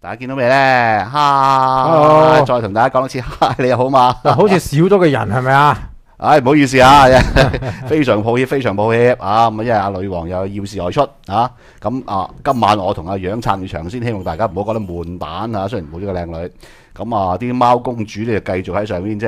大家見到未咧？哈，再同大家講多次，哈，你又好嘛？ 好似少咗個人係咪啊？ 唉，唔好意思啊，非常抱歉，非常抱歉啊！咁因為阿女王又要事外出啊，咁啊，今晚我同阿楊撐住場先，希望大家唔好覺得悶蛋啊。雖然冇咗個靚女，咁啊，啲貓公主咧就繼續喺上面，即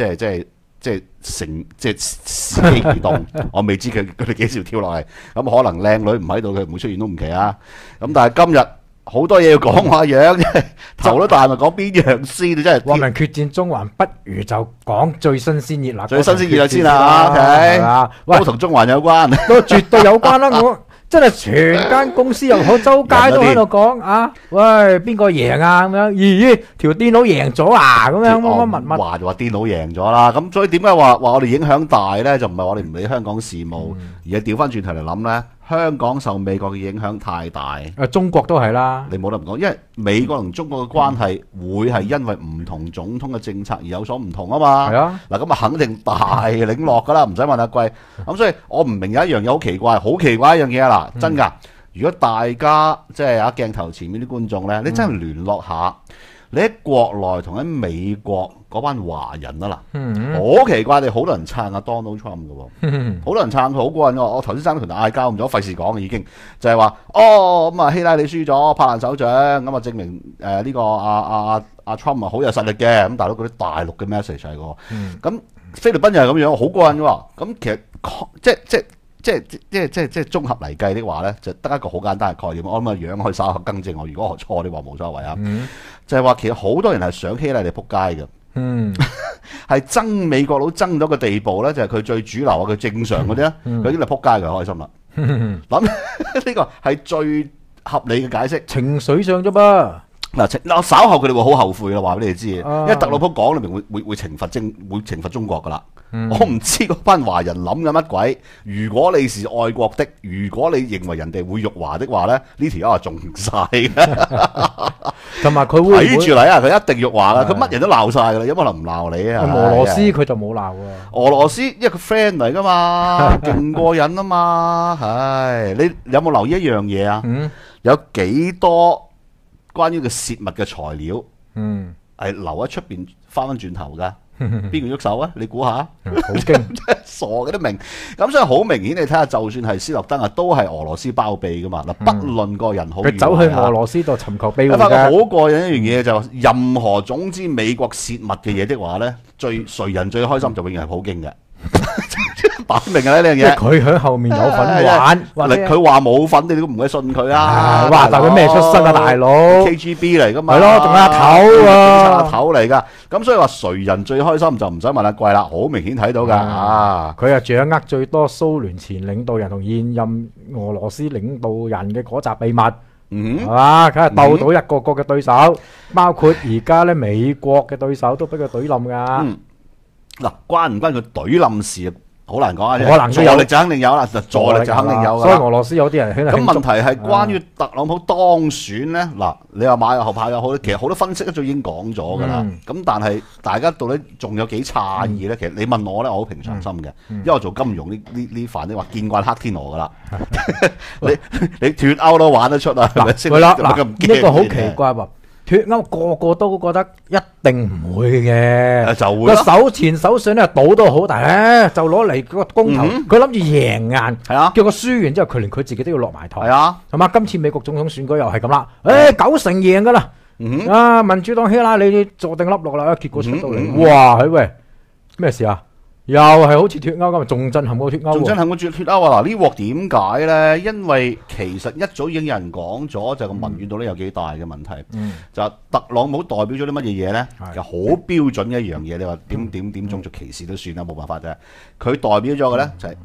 係伺機而動。我未知佢哋幾時跳落嚟，咁可能靚女唔喺度，佢唔會出現都唔奇啊。咁但係今日好多嘢要講話樣，真係頭都大，咪講邊樣先？你真係話明決戰中環，不如就講最新鮮熱辣， 最新鮮熱辣先啦。OK， 係嘛？喂， 都同中環有關， 都絕對有關啦！我真係全間公司又好，周街都喺度講啊！喂，邊個贏啊？咁樣，咦？條電腦贏咗啊？咁樣乜話就話電腦贏咗啦。咁所以點解話我哋影響大呢？就唔係我哋唔理香港事務，而係調翻轉頭嚟諗呢。香港受美國嘅影響太大， 中國都係啦。 你冇得唔講，因為美國同中國嘅關係會係因為唔同總統嘅政策而有所唔同啊嘛。 係啊， 嗱咁啊肯定大領落噶啦，唔使問阿貴。咁所以我唔明有一樣嘢好奇怪，好奇怪一樣嘢啊！嗱，真㗎，如果大家即係喺鏡頭前面啲觀眾呢，你真係聯絡下，你喺國內同喺美國嗰班華人啊嗱，好奇怪，你好多人撐阿 Donald Trump 嘅喎，好多人撐佢好過癮喎。我頭先爭同人嗌交，唔咗費事講嘅已經，就係話咁啊希拉里輸咗，拍爛手掌，咁啊證明呢個阿 Trump 啊好有實力嘅，咁大佬嗰啲大陸嘅 message 係個，咁菲律賓又係咁樣，好過癮嘅喎。咁其實即係綜合嚟計的話咧，就得一個好簡單嘅概念。我諗啊樣可以稍後更正我，如果我錯，你話冇所謂啊。就係話其實好多人係想希拉里撲街嘅。係憎美國佬憎到個地步咧，就係佢最主流啊，佢正常嗰啲咧，佢已經係撲街，佢開心啦。諗呢個係最合理嘅解釋， 情緒上啫噃。 嗱稍後佢哋會好後悔啦，話俾你知，因為特朗普講裏面會懲罰中國噶啦。我唔知嗰班華人諗緊乜鬼。如果你是愛國的，如果你認為人哋會辱華的話咧，呢條友係中晒嘅。 同埋佢會睇住嚟啊！佢一定辱華噶，佢乜人都鬧晒噶啦，有可能唔鬧你啊？ 俄羅斯佢就冇鬧喎。 俄羅斯因為佢 friend 嚟噶嘛，勁過癮啊嘛。唉，你有冇留意一樣嘢啊？有幾多關於個泄密嘅材料，係留喺出邊翻轉頭噶？邊個喐手啊？你估下？好驚， 傻嘅都明。咁所以好明顯，你睇下，就算係斯諾登啊，都係俄羅斯包庇噶嘛。嗱，不論個人好， 佢走去俄羅斯度尋求庇護嘅。 發覺好過癮一樣嘢就，任何總之美國泄密嘅嘢的話咧，誰人最開心就永遠係普京嘅。擺明嘅呢樣嘢， 佢喺後面有份玩， 佢話冇份，你都唔會信佢啊！ 哇，但佢咩出身啊，大佬 ？KGB 嚟噶嘛？ 係咯，仲有阿頭啊， 頭嚟噶。咁所以話誰人最開心就唔使問阿貴啦，好明顯睇到噶。 佢係掌握最多蘇聯前領導人同現任俄羅斯領導人嘅嗰集秘密，係嘛？梗係鬥到一個個嘅對手，包括而家咧美國嘅對手都俾佢懟冧噶。 嗱，關唔關佢懟冧事？好難講啊！ 可能助力就肯定有啦，助力就肯定有噶。 所以俄羅斯有啲人咁問題係關於特朗普當選咧，嗱，你話馬後炮又好，其實好多分析一早已經講咗噶啦。咁但係大家到底仲有幾詫異咧？其實你問我咧，我好平常心嘅，因為我做金融呢範，你話見慣黑天鵝噶啦。你脫歐都玩得出啊？係咪先？ 係啦，嗱，呢個好奇怪喎。脫歐個個都覺得一定唔會嘅， 就會個前首相咧賭都好，但係咧就攞嚟個公投，佢諗住贏硬，係啊，叫佢輸完之後，佢連佢自己都要落埋台， 係啊， 係嘛？今次美國總統選舉又係咁啦，9成贏噶啦，啊，民主黨希拉里坐定粒落啦，結果出到嚟，哇，喂，咩事啊？又係好似脫歐咁，仲震撼過脫歐， 仲震撼過脫歐啊！嗱，呢鑊點解咧？因為其實一早已經有人講咗，就個民怨到底有幾大嘅問題。就特朗普代表咗啲乜嘢嘢咧？就好標準嘅一樣嘢。你話點種族歧視都算啦，冇辦法啫。佢代表咗嘅咧就係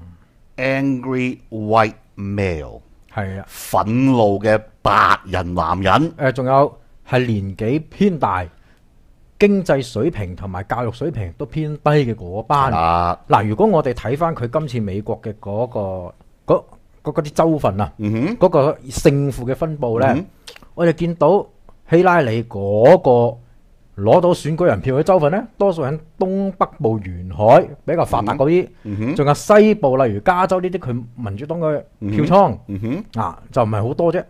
angry white male， 係啊，憤怒嘅白人男人。 仲有係年紀偏大，經濟水平同埋教育水平都偏低嘅嗰班。嗱，如果我哋睇翻佢今次美國嘅嗰啲州份啊，嗰個勝負嘅分佈咧，我哋見到希拉里嗰個攞到選舉人票嘅州份咧，多數喺東北部沿海比較發達嗰啲，仲有西部例如加州呢啲佢民主黨嘅票倉，就唔係好多啫。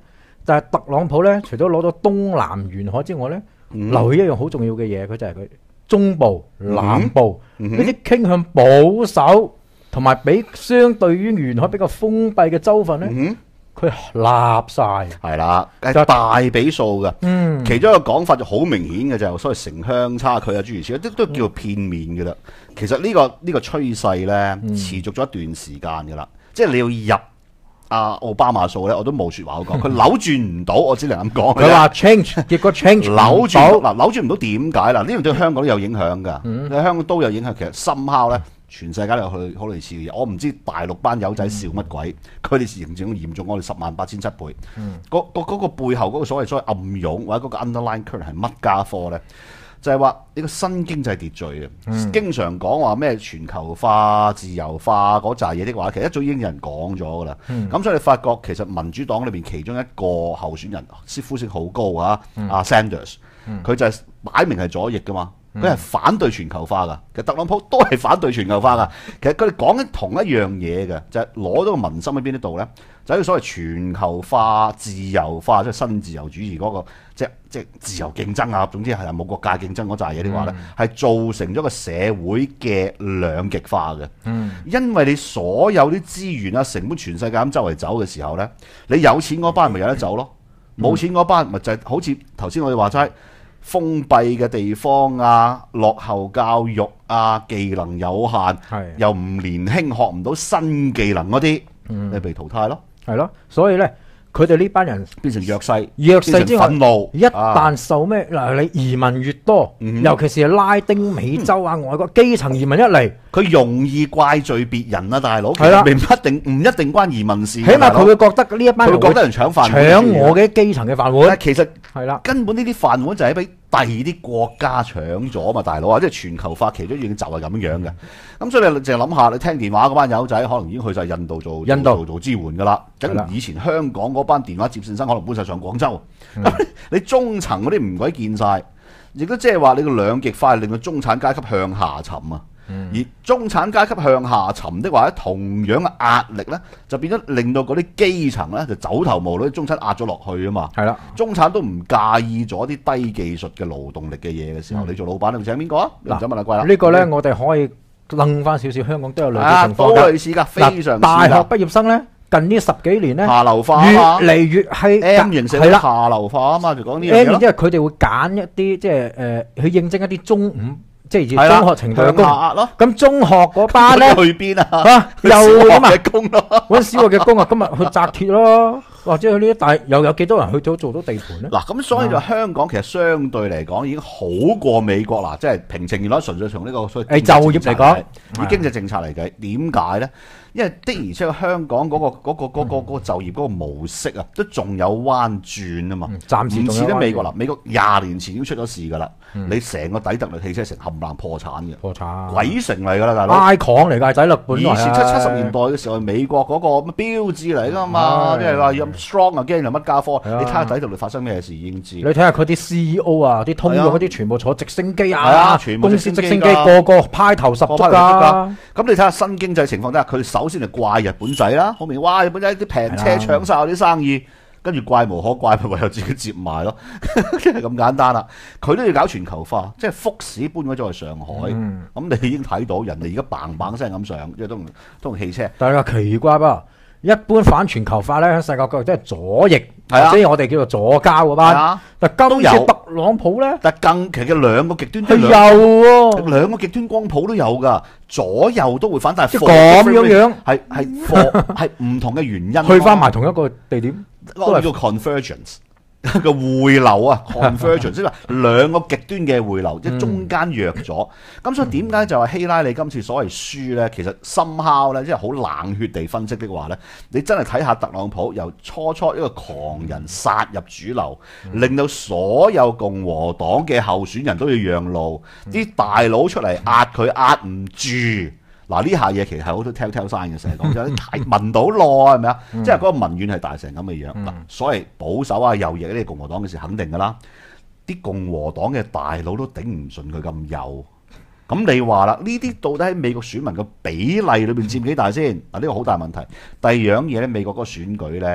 就係特朗普咧，除咗攞到東南沿海之外咧，留意一樣好重要嘅嘢，佢就係佢中部、南部呢啲傾向保守同埋比相對於沿海比較封閉嘅州份咧，佢立晒。 係啦，係大比數嘅。其中一個講法就好明顯嘅就係所謂城鄉差距啊，諸如此類，都叫做片面嘅啦。其實呢個趨勢咧，持續咗一段時間嘅啦。即係你要入奧巴馬數咧，我都冇説話好講，佢扭轉唔到，我只能咁講。 佢話 change， 結果 change 扭轉嗱，扭轉唔到點解啦？呢樣對香港都有影響㗎，對香港都有影響。其實somehow咧，全世界都有好類似嘅嘢。我唔知大陸班友仔笑乜鬼，佢哋形象嚴重我哋108,700倍。嗰個背後嗰個所謂暗湧或者嗰個 underline current 係乜家科咧？就係話呢個新經濟秩序啊，經常講話咩全球化、自由化嗰扎嘢的話，其實一早已經有人講咗噶啦。咁所以你發覺其實民主黨裏邊其中一個候選人，呼聲好高啊，阿 Sanders，佢就係擺明係左翼噶嘛，佢係反對全球化噶。其實特朗普都係反對全球化噶。其實佢哋講緊同一樣嘢嘅，就係攞到個民心喺邊一度咧，就係所謂全球化、自由化，即係新自由主義嗰個。即係自由競爭啊，總之係冇國界競爭嗰扎嘢的話咧，係造成咗個社會嘅兩極化嘅。因為你所有啲資源啊、成本全世界咁周圍走嘅時候咧，你有錢嗰班咪有得走咯，冇錢嗰班咪就係好似頭先我哋話齋封閉嘅地方啊、落後教育啊、技能有限，又唔年輕學唔到新技能嗰啲，你被淘汰咯。 係咯，所以咧。佢哋呢班人變成弱勢， 弱勢之外， 憤怒一旦受咩嗱，你移民越多，尤其是拉丁美洲啊、外國基層移民一嚟， 佢容易怪罪別人啊，大佬。係啦，唔一定關移民事。 起碼佢會覺得呢一班人會覺得人搶飯碗， 搶我嘅基層嘅飯碗。 其實係啦， 根本呢啲飯碗就係俾第二啲國家搶咗嘛，大佬啊！即係全球化其中一樣就係咁樣嘅。咁所以你淨係諗下，你聽電話嗰班友仔可能已經去晒印度做支援㗎啦。咁以前香港嗰班電話接線生可能搬晒上廣州。你中層嗰啲唔鬼見晒，亦都即係話你個兩極化令到中產階級向下沉啊。而中產階級向下沉的話，同樣嘅壓力咧，就變咗令到嗰啲基層咧就走投無路，中產壓咗落去啊嘛。係啦，中產都唔介意咗啲低技術嘅勞動力嘅嘢嘅時候，你做老闆你會請邊個啊？你唔使問阿貴啦。 呢個咧我哋可以楞翻少少，香港都有類似情況㗎。 都類似㗎，非常似㗎。 大學畢業生咧，近呢10幾年咧， 下流化越嚟越係 M 型社會下流化啊嘛，就講呢樣嘢咯。 因為佢哋會揀一啲即係去應徵一啲中五。即係中學程度嘅工，咁中學嗰班咧去邊啊？ 又咁啊， 工咯， 揾小學嘅工啊，今日去紮鐵咯，或者去呢啲大又有幾多人去做到地盤咧？ 嗱，咁所以就香港其實相對嚟講已經好過美國啦，即係平情而論，純粹從呢個所謂就業嚟講， 以經濟政策嚟計，點解咧？因為的而且確香港嗰個就業嗰個模式啊，都仲有彎轉啊嘛。 暫時唔似得美國啦，美國20年前已經出咗事㗎啦。你成個底特律汽車城冚唪唥破產嘅， 破產鬼城嚟㗎啦，大佬。 icon嚟㗎，底特律。 以前70年代嘅時候，美國嗰個標誌嚟㗎嘛，即係話有 strong again 又乜家科。你睇下底特律發生咩事已經知。 你睇下佢啲 CEO 啊，啲通用嗰啲全部坐直升機啊，全部公司直升機個個派頭十足㗎。 咁你睇下新經濟情況底下，佢哋首先係怪日本仔啦，好明顯，哇！日本仔啲平車搶晒我啲生意，跟住怪無可怪，咪唯有自己接埋咯，即係咁簡單啦。佢都要搞全球化，即係福士搬咗去上海，咁你已經睇到人哋而家砰砰聲咁上，即係都用汽車。 但係奇怪噃，一般反全球化咧喺世界各地都係左翼，或者我哋叫做左膠嗰班。但今次特朗普咧， 但其實兩個極端都有喎， 兩個極端光譜都有㗎，左右都會反，但係咁樣係唔同嘅原因。 去翻埋同一個地點， 都係叫 convergence 個匯流啊 ，convergence 即係話兩個極端嘅匯流，即係中間弱咗。咁所以點解就話希拉里今次所謂輸咧？其實somehow咧，即係好冷血地分析的話咧，你真係睇下特朗普由初一個狂人殺入主流，令到所有共和黨嘅候選人都要讓路，啲大佬出嚟壓佢壓唔住。嗱，呢下嘢其實係好多 telltale sign 嘅，成日講真，聞到咯，係咪啊？即係嗰個民怨係大成咁嘅樣。嗱，所謂保守啊、右翼呢啲共和黨嘅事肯定㗎啦，啲共和黨嘅大佬都頂唔順佢咁右。咁你話啦，呢啲到底喺美國選民嘅比例裏邊佔幾大先？嗱，呢個好大問題。第二樣嘢咧，美國嗰個選舉咧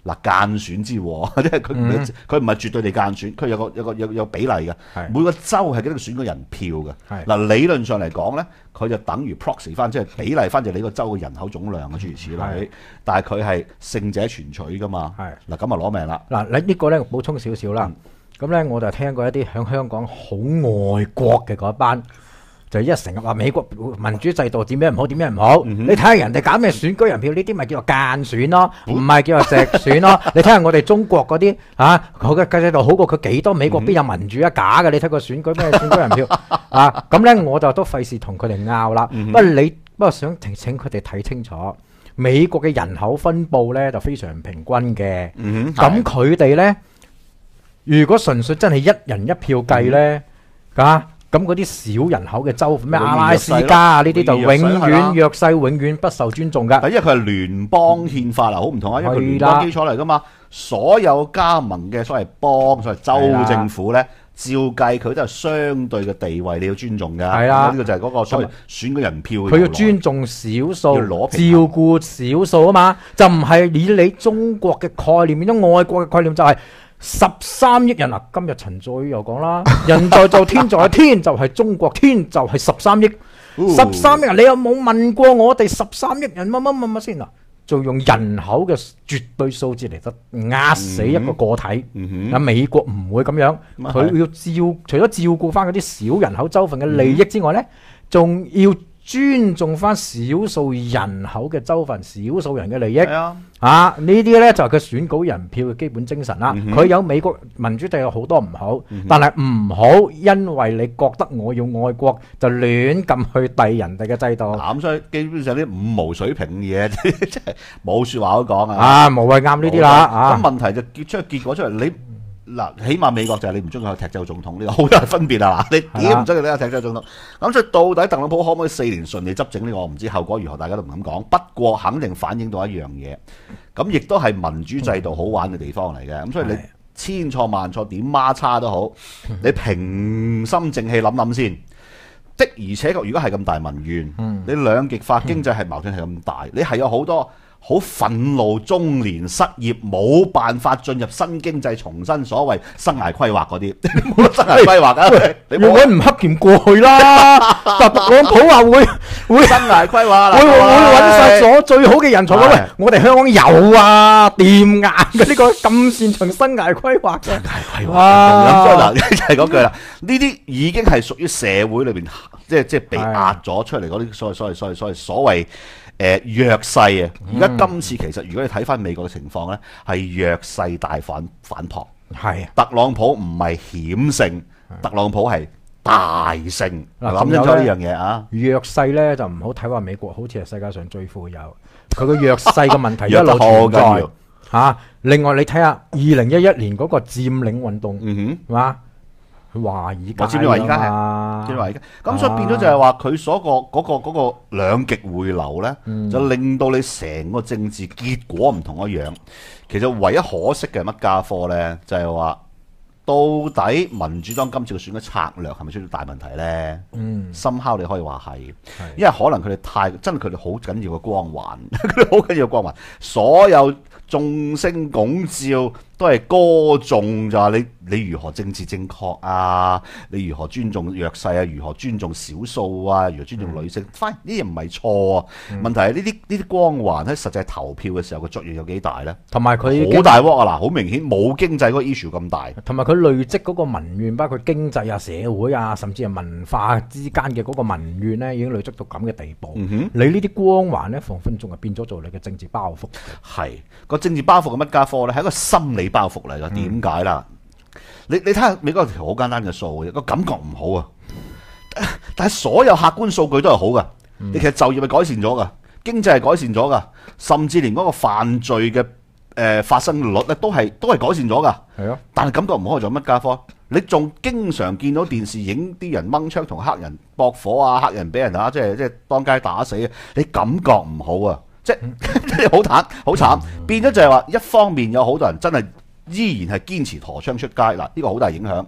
嗱間選之禍，即係佢唔係絕對地間選，佢有比例嘅。每個州係幾多個選舉人票嘅。嗱理論上嚟講咧，佢就等於 proxy 翻，即係比例翻就你個州嘅人口總量嘅諸如此類。但係佢係勝者全取噶嘛。嗱咁啊攞命啦。 嗱你呢個咧補充少少啦。咁咧我就聽過一啲喺香港好愛國嘅嗰班。就一成日話美國民主制度點樣唔好點樣唔好，你睇下人哋搞咩選舉人票呢啲咪叫做間選咯，唔係叫做直選咯。你睇下我哋中國嗰啲佢嘅制度好過佢幾多？美國邊有民主啊？假嘅，你睇個選舉咩選舉人票啊？咁咧我就都費事同佢哋拗啦。不過想請佢哋睇清楚，美國嘅人口分佈咧就非常平均嘅。咁佢哋咧，如果純粹真係一人一票計咧，咁嗰啲小人口嘅州，咩阿拉斯加啊呢啲就永遠弱勢，永遠不受尊重㗎。 因為佢係聯邦憲法好唔同啊，因為佢聯邦基礎嚟㗎嘛。所有加盟嘅所謂邦、所謂州政府咧，照計佢都係相對嘅地位，你要尊重㗎。係啦，呢個就係嗰個所謂選舉人票。佢要尊重少數，照顧少數啊嘛，就唔係以你中國嘅概念，變咗外國嘅概念就係。13億人啊！今日陳載又講啦，人在做天在天就係中國，天就係13億，13億人你有冇問過我哋13億人乜先嗱？就用人口嘅絕對數字嚟得壓死一個個體。美國唔會咁樣，佢要除咗照顧翻嗰啲小人口州份嘅利益之外呢，仲要尊重翻少數人口嘅州份、少數人嘅利益。呢啲呢就係佢選舉人票嘅基本精神啦。佢有美國民主制有好多唔好，但係唔好因為你覺得我要愛國就亂咁去遞人哋嘅制度。咁所以基本上啲五毛水平嘅嘢，即係冇説話好講啊！ 無謂啱呢啲啦。 咁問題就結出結果出嚟，你嗱起碼美國就係你唔中意去踢走總統，呢個好大分別啊！你點唔中意呢個踢走總統？咁所以到底特朗普可唔可以4年順利執政呢個我唔知，後果如何大家都唔敢講。不過肯定反映到一樣嘢，咁亦都係民主制度好玩嘅地方嚟嘅。咁所以你千錯萬錯點孖叉都好，你平心靜氣諗諗先。的而且確，如果係咁大民怨，你兩極化經濟係矛盾係咁大，你係有好多好憤怒中年失業冇辦法進入新經濟重新所謂生涯規劃嗰啲，冇得生涯規劃啊！你如果唔黑劍過去啦，特朗普話會生涯規劃， 會揾晒咗最好嘅人才。喂，我哋香港有啊，掂硬嘅呢個咁擅長生涯規劃嘅。 生涯規劃嗱，就係嗰句啦。呢啲已經係屬於社會裏邊，即係被壓咗出嚟嗰啲所謂弱勢啊！而家今次其實如果你睇翻美國嘅情況咧，係弱勢大反撲。係特朗普唔係險勝，特朗普係大勝。諗清楚呢樣嘢啊！弱勢咧就唔好睇話美國好似係世界上最富有，佢個弱勢嘅問題一路存在嚇。另外你睇下2011年嗰個佔領運動，係嘛？華爾街，我知唔知華爾街啊？知華爾街，咁所以變咗就係話佢所嗰個兩極匯流咧，就令到你成個政治結果唔同一樣。其實唯一可惜嘅乜家科咧，就係話到底民主黨今次嘅選舉策略係咪出咗大問題咧？somehow你可以話係，因為可能佢哋佢哋好緊要嘅光環，佢哋好緊要嘅光環，所有眾星拱照都係歌頌就話你如何政治正確啊，你如何尊重弱勢啊，如何尊重少數啊，如何尊重女性，反而呢啲唔係錯啊。問題係呢啲光環喺實際投票嘅時候個作用有幾大咧？同埋佢好大鑊啊！嗱，好明顯冇經濟嗰個 issue 咁大，同埋佢累積嗰個民怨，包括經濟啊、社會啊，甚至係文化之間嘅嗰個民怨咧，已經累積到咁嘅地步。你呢啲光環咧，分分鐘係變咗做你嘅政治包袱。係個政治包袱嘅乜家科咧？係一個心理包袱嚟㗎。點解啦？你睇下美國條好簡單嘅數嘅，個感覺唔好啊，但係所有客觀數據都係好噶。你其實就業係改善咗噶，經濟係改善咗噶，甚至連嗰個犯罪嘅發生率咧都係改善咗噶。係啊，但係感覺唔好做乜家科？你仲經常見到電視影啲人掹槍同黑人駁火啊，黑人俾人即係當街打死啊，你感覺唔好啊，即係好慘，變咗就係話一方面有好多人真係依然係堅持陀槍出街，嗱呢個好大影響。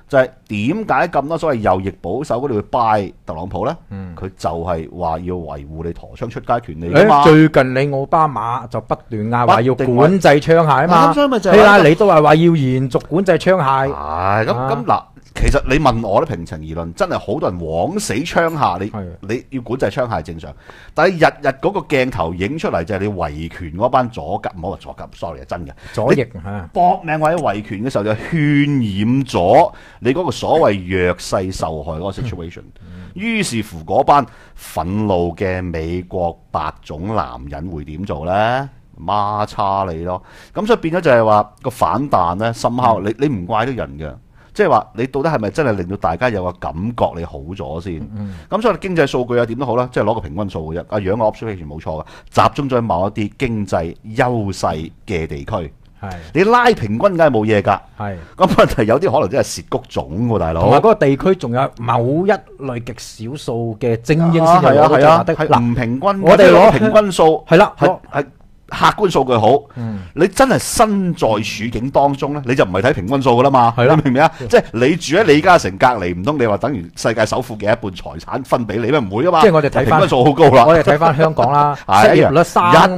就係點解咁多所謂右翼保守嗰啲會 buy 特朗普呢？佢就係話要維護你陀槍出街權利㗎嘛。 最近你奧巴馬就不斷嗌話要管制槍械啊嘛， 所以咪就希拉里都係話要延續管制槍械。 係咁嗱。其實你問我咧，平情而論，真係好多人枉死槍下，你要管制槍械正常，但係日日嗰個鏡頭影出嚟就係你維權嗰班左夾，唔好話左夾 ，sorry 係真嘅左翼搏命為咗維權嘅時候就渲染咗你嗰個所謂弱勢受害嗰個 situation，於是乎嗰班憤怒嘅美國白種男人會點做呢？孖叉你咯，咁所以變咗就係話個反彈呢，深刻你唔怪得人嘅。即係話你到底係咪真係令到大家有個感覺你好咗先？咁所以經濟數據啊點都好啦，即係攞個平均數嘅啫。阿楊嘅 observation 冇錯嘅，集中咗喺某一啲經濟優勢嘅地區。你拉平均梗係冇嘢㗎。咁問題有啲可能真係蝕谷種喎，大佬。 同埋嗰個地區仲有某一類極少數嘅精英先有攞到最大的。 嗱唔平均， 我哋攞平均數係啦， 係。客觀數據好，你真係身在處境當中咧，你就唔係睇平均數噶啦嘛，你明唔明啊？即係你住喺李嘉誠隔離，唔通你話等於世界首富嘅一半財產分俾你咩？唔會噶嘛。 即係我哋睇翻平均數好高啦。 我哋睇翻香港啦，失業率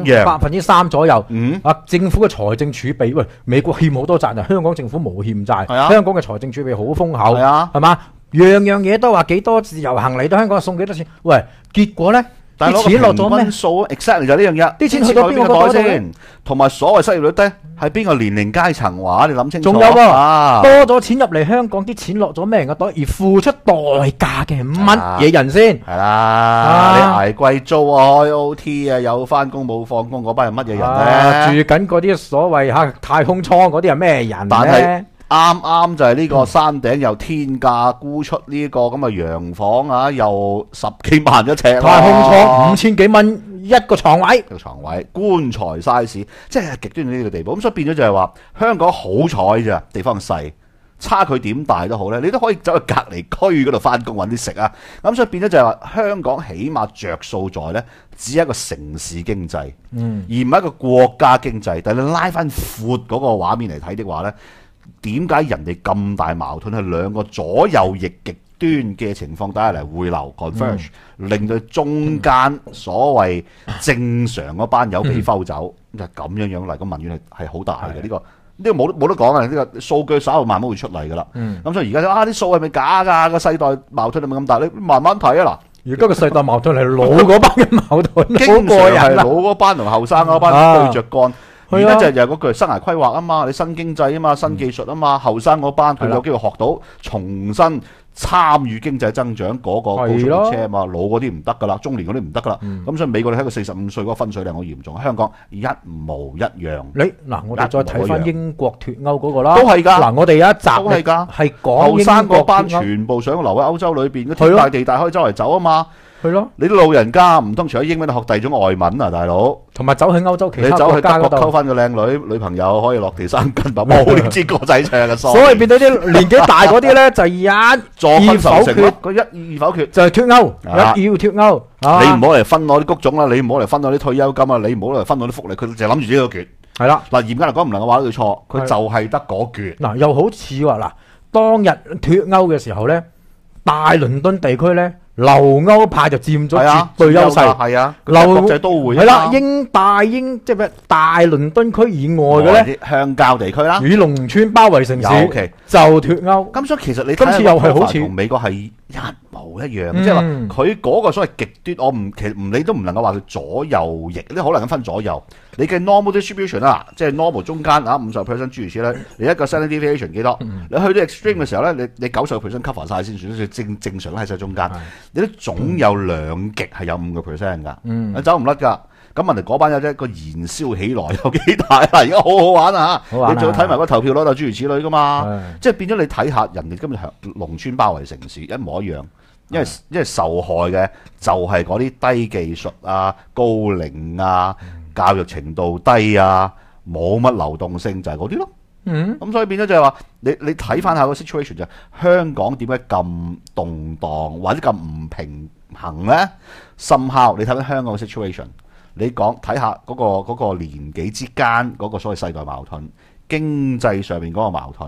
3%左右。政府嘅財政儲備，喂，美國欠好多債，香港政府冇欠債。香港嘅財政儲備好豐厚，係嘛？樣樣嘢都話幾多自由行嚟到香港送幾多錢？喂，結果咧？啲錢落咗咩 ？exactly 就係呢樣嘢。啲錢去到邊個袋先？同埋所謂失業率咧，係邊個年齡階層話？你諗清楚。 仲有喎，多咗錢入嚟香港，啲錢落咗咩人嘅袋？而付出代價嘅乜嘢人先？ 係啦，你捱貴租啊，開 OT 啊，有翻工冇放工嗰班係乜嘢人咧？住緊嗰啲所謂太空艙嗰啲係咩人咧？ 啱啱就係呢個山頂又天價沽出呢個咁嘅洋房啊，又10幾萬一尺， 太空艙5000幾蚊一個床位， 棺材 size， 即係極端到呢個地步。咁所以變咗就係話香港好彩咋，地方細，差距點大都好咧，你都可以走去隔離區嗰度翻工揾啲食啊。咁所以變咗就係話香港起碼着數在咧，只係一個城市經濟，而唔係一個國家經濟。但係你拉翻闊嗰個畫面嚟睇的話咧。點解人哋咁大矛盾係兩個左右翼極端嘅情況底下嚟匯流 converge，令到中間所謂正常嗰班友被摟走，就咁樣樣嚟，個民怨係好大嘅。呢個冇得講啊！呢個數據稍後慢慢會出嚟噶啦。咁所以而家啲數係咪假㗎？個世代矛盾係咪咁大？你慢慢睇啊嗱。 而家個世代矛盾係老嗰班嘅矛盾， 經常係老嗰班同後生嗰班對着幹。而家就係嗰句生涯規劃啊嘛，你新經濟啊嘛，新技術啊嘛，後生嗰班佢有機會學到重新參與經濟增長嗰個高速列車啊嘛，老嗰啲唔得噶啦，中年嗰啲唔得噶啦。咁所以美國你睇個45歲嗰個分水嶺好嚴重，香港一模一樣。 我哋再睇翻英國脱歐嗰個啦， 都係㗎。 嗱，我哋有一集都係㗎， 係講後生嗰班全部想留喺歐洲裏邊，天大地大可以周圍走啊嘛。 係咯， 你啲老人家唔通除咗英文學第二種外文啊，大佬？ 同埋走去歐洲其他國家嗰度，你走去德國溝翻個靚女朋友，可以落地生根吧？冇呢支歌仔唱嘅， 所以變到啲年紀大嗰啲咧，就一意否決， 個一意否決就係脱歐，要脱歐。 你唔好嚟分我啲谷種啦，你唔好嚟分我啲退休金啊，你唔好嚟分我啲福利，佢就諗住呢個決。 係啦， 嗱，嚴格嚟講唔能夠話佢錯，佢就係得嗰決。 嗱，又好似話嗱，當日脱歐嘅時候咧，大倫敦地區咧。留歐派就佔咗絕對優勢， 係啊，國際都會係啦，即係咩大倫敦區以外嘅咧， 鄉郊地區啦， 與農村包圍城市就脱歐。 咁所以其實你今次又係好似同美國係一模一樣，即係話佢嗰個所謂極端，其實你都唔能夠話佢左右翼，你好難咁分左右。你嘅 normal distribution 啦，即係 normal 中間啊，50%諸如此類，你一個 standard deviation 幾多？你去到 extreme 嘅時候咧，你90% cover 晒先算，正常喺晒中間。你都總有兩極係有5% 㗎，走唔甩㗎。咁問題嗰班友啫，個燃燒起來有幾大啊？而家好好玩啊！你仲要睇埋個投票率啊，諸如此類㗎嘛。即係變咗你睇下人哋今日係農村包圍城市一模一樣，因為受害嘅就係嗰啲低技術啊、高齡啊、教育程度低啊、冇乜流動性就係嗰啲咯。咁所以變咗就係話，你睇翻下個 situation 就係香港點解咁動盪或者咁唔平衡咧？深刻你睇翻香港嘅 situation， 你講睇下嗰個年紀之間嗰個所謂世代矛盾，經濟上面嗰個矛盾，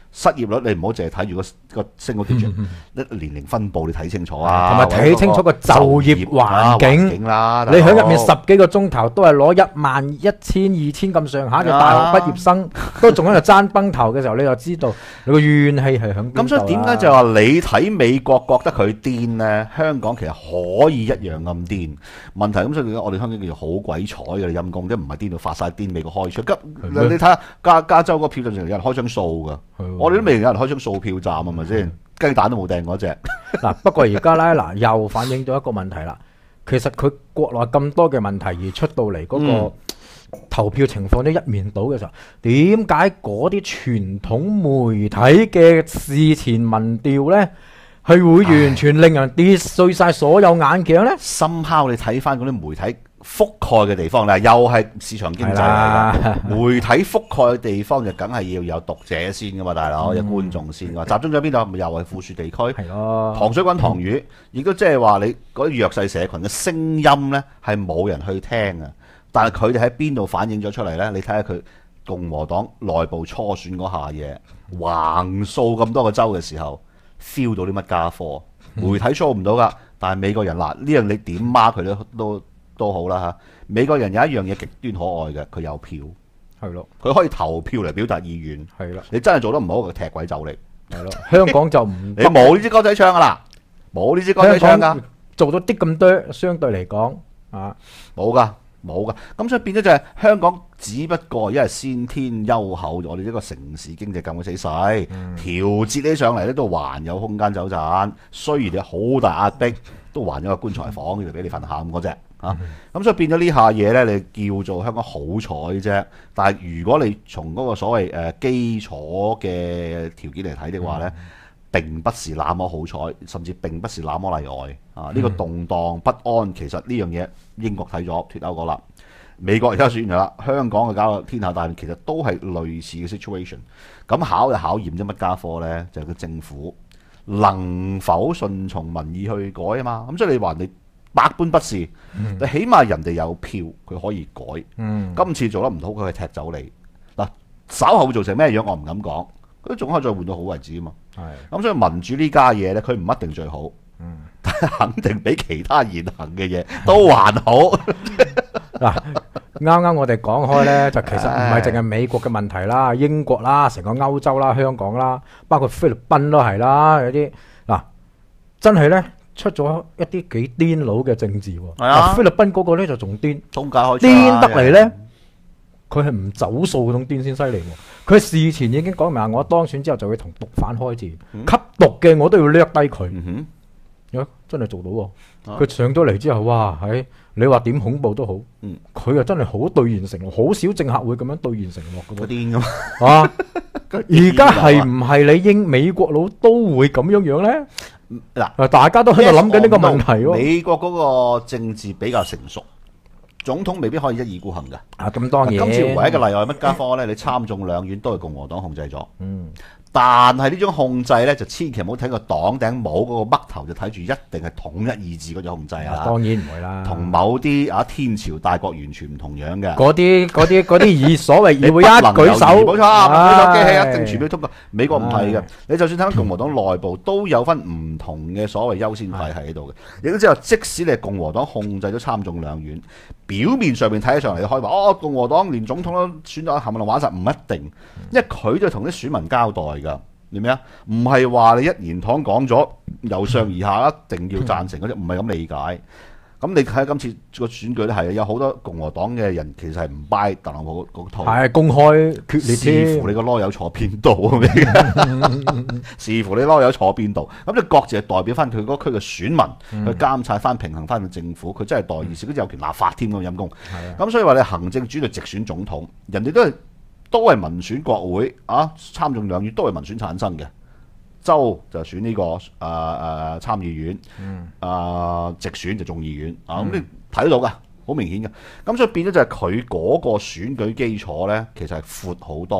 失業率你唔好淨係睇住個升嗰幾年齡分佈你睇清楚啊， 同埋睇清楚個就業環境啦。 你喺入面10幾個鐘頭都係攞11000、2000咁上下嘅大學畢業生，都仲喺度爭崩頭嘅時候，你就知道你個怨氣係響邊度。 咁所以點解就話你睇美國覺得佢癲呢？香港其實可以一樣咁癲。問題咁所以我哋香港叫做好鬼彩嘅，你陰公，即唔係癲到發晒癲，美國開出。你睇下加州嗰個票站成日有人開張掃噶，我哋都未有人開張掃票站係咪先？雞蛋都冇掟嗰隻。 嗱，不過而家咧嗱，又反映咗一個問題啦。其實佢國內咁多嘅問題而出到嚟嗰個投票情況都一面倒嘅時候，點解嗰啲傳統媒體嘅事前民調呢係會完全令人跌碎晒所有眼鏡呢？ 深敲你睇翻嗰啲媒體覆蓋嘅地方咧，又係市場經濟嚟㗎。媒體覆蓋嘅地方就梗係要有讀者先噶嘛，大佬有觀眾先㗎。集中咗邊度？咪又係富庶地區。係咯，糖水滾糖魚，亦都即係話你嗰啲弱勢社群嘅聲音咧，係冇人去聽啊。但係佢哋喺邊度反映咗出嚟咧？你睇下佢共和黨內部初選嗰下嘢，橫掃咁多個州嘅時候 ，feel 到啲乜家伙？媒體 show 唔到㗎，但係美國人嗱呢樣你點罵佢都好啦嚇。美國人有一樣嘢極端可愛嘅，佢有票，係咯，佢可以投票嚟表達意願，係啦。你真係做得唔好，佢踢鬼走你，係咯。香港就唔，你冇呢支歌仔唱㗎啦，冇呢支歌仔唱㗎，做到啲咁多，相對嚟講啊，冇㗎。冇噶，咁所以變咗就係香港，只不過因為先天優厚，我哋呢個城市經濟咁嘅死勢，調節起上嚟咧都還有空間走賺。雖然你好大壓迫，都還有個棺材房就俾你瞓下咁嗰隻啊。咁所以變咗呢下嘢咧，你叫做香港好彩啫。但係如果你從嗰個所謂基礎嘅條件嚟睇的話咧，並不是那麼好彩，甚至並不是那麼例外啊！呢個動盪不安，其實呢樣嘢英國睇咗脫歐過啦，美國而家選咗啦，香港嘅搞到天下大亂，其實都係類似嘅 situation。咁考就考驗咗乜家伙呢？就係個政府能否順從民意去改啊嘛。咁所以你話你百般不是，你起碼人哋有票，佢可以改。今次做得唔好，佢係踢走你嗱。稍後會做成咩樣，我唔敢講。佢仲可以再換到好為止啊嘛。咁所以民主呢家嘢呢，佢唔一定最好，但係肯定比其他現行嘅嘢都還好。 嗱，啱啱我哋講開呢，就其實唔係淨係美國嘅問題啦，英國啦，成個歐洲啦，香港啦，包括菲律賓都係啦，有啲嗱真係呢，出咗一啲幾癲佬嘅政治喎。菲律賓嗰個呢就仲癲，癲得嚟呢。佢係唔走數嗰種癲先犀利喎！佢事前已經講明我當選之後就會同毒販開戰，吸毒嘅我都要掠低佢。真係做到喎！佢上咗嚟之後，哇！你話點恐怖都好，佢又真係好兌現承諾，好少政客會咁樣兌現承諾嘅喎。癲㗎嘛！啊！而家係唔係你美國佬都會咁樣呢？嗱，大家都喺度諗緊呢個問題喎。美國嗰個政治比較成熟。總統未必可以一意孤行㗎。咁當然。今次唯一嘅例外係乜家伙呢？你參眾兩院都係共和黨控制咗。但係呢種控制呢，就千祈唔好睇個黨頂帽嗰個嘜頭，就睇住一定係統一意志嗰種控制啊。當然唔會啦。同某啲天朝大國完全唔同樣嘅。嗰啲以所謂議會一舉手，冇錯，舉手機器一定全票通過。美國唔係嘅，你就算睇共和黨內部都有分唔同嘅所謂優先派系喺度嘅。亦都之後，即使你係共和黨控制咗參眾兩院，表面上面睇起上嚟，可以話共和黨連總統都選咗，冚唪唥玩晒，唔一定，因為佢就同啲選民交代㗎。你咩啊？唔係話你一言堂講咗，由上而下一定要贊成嗰啲，唔係咁理解。咁你睇下今次個選舉咧，係有好多共和黨嘅人其實係唔 buy 特朗普嗰套，係公開決裂添。視乎你個囉柚坐邊度，視乎你囉柚坐邊度。咁你各自係代表翻佢嗰區嘅選民去監察翻、平衡翻個政府。佢真係代議士，佢有權立法添咁陰公。咁所以話你行政主導直選總統，人哋都係民選國會啊，參眾兩院都係民選產生嘅。州就選呢個參議院，直選就眾議院啊，咁你睇到噶，好明顯嘅。咁所以變咗就係佢嗰個選舉基礎呢，其實係闊好多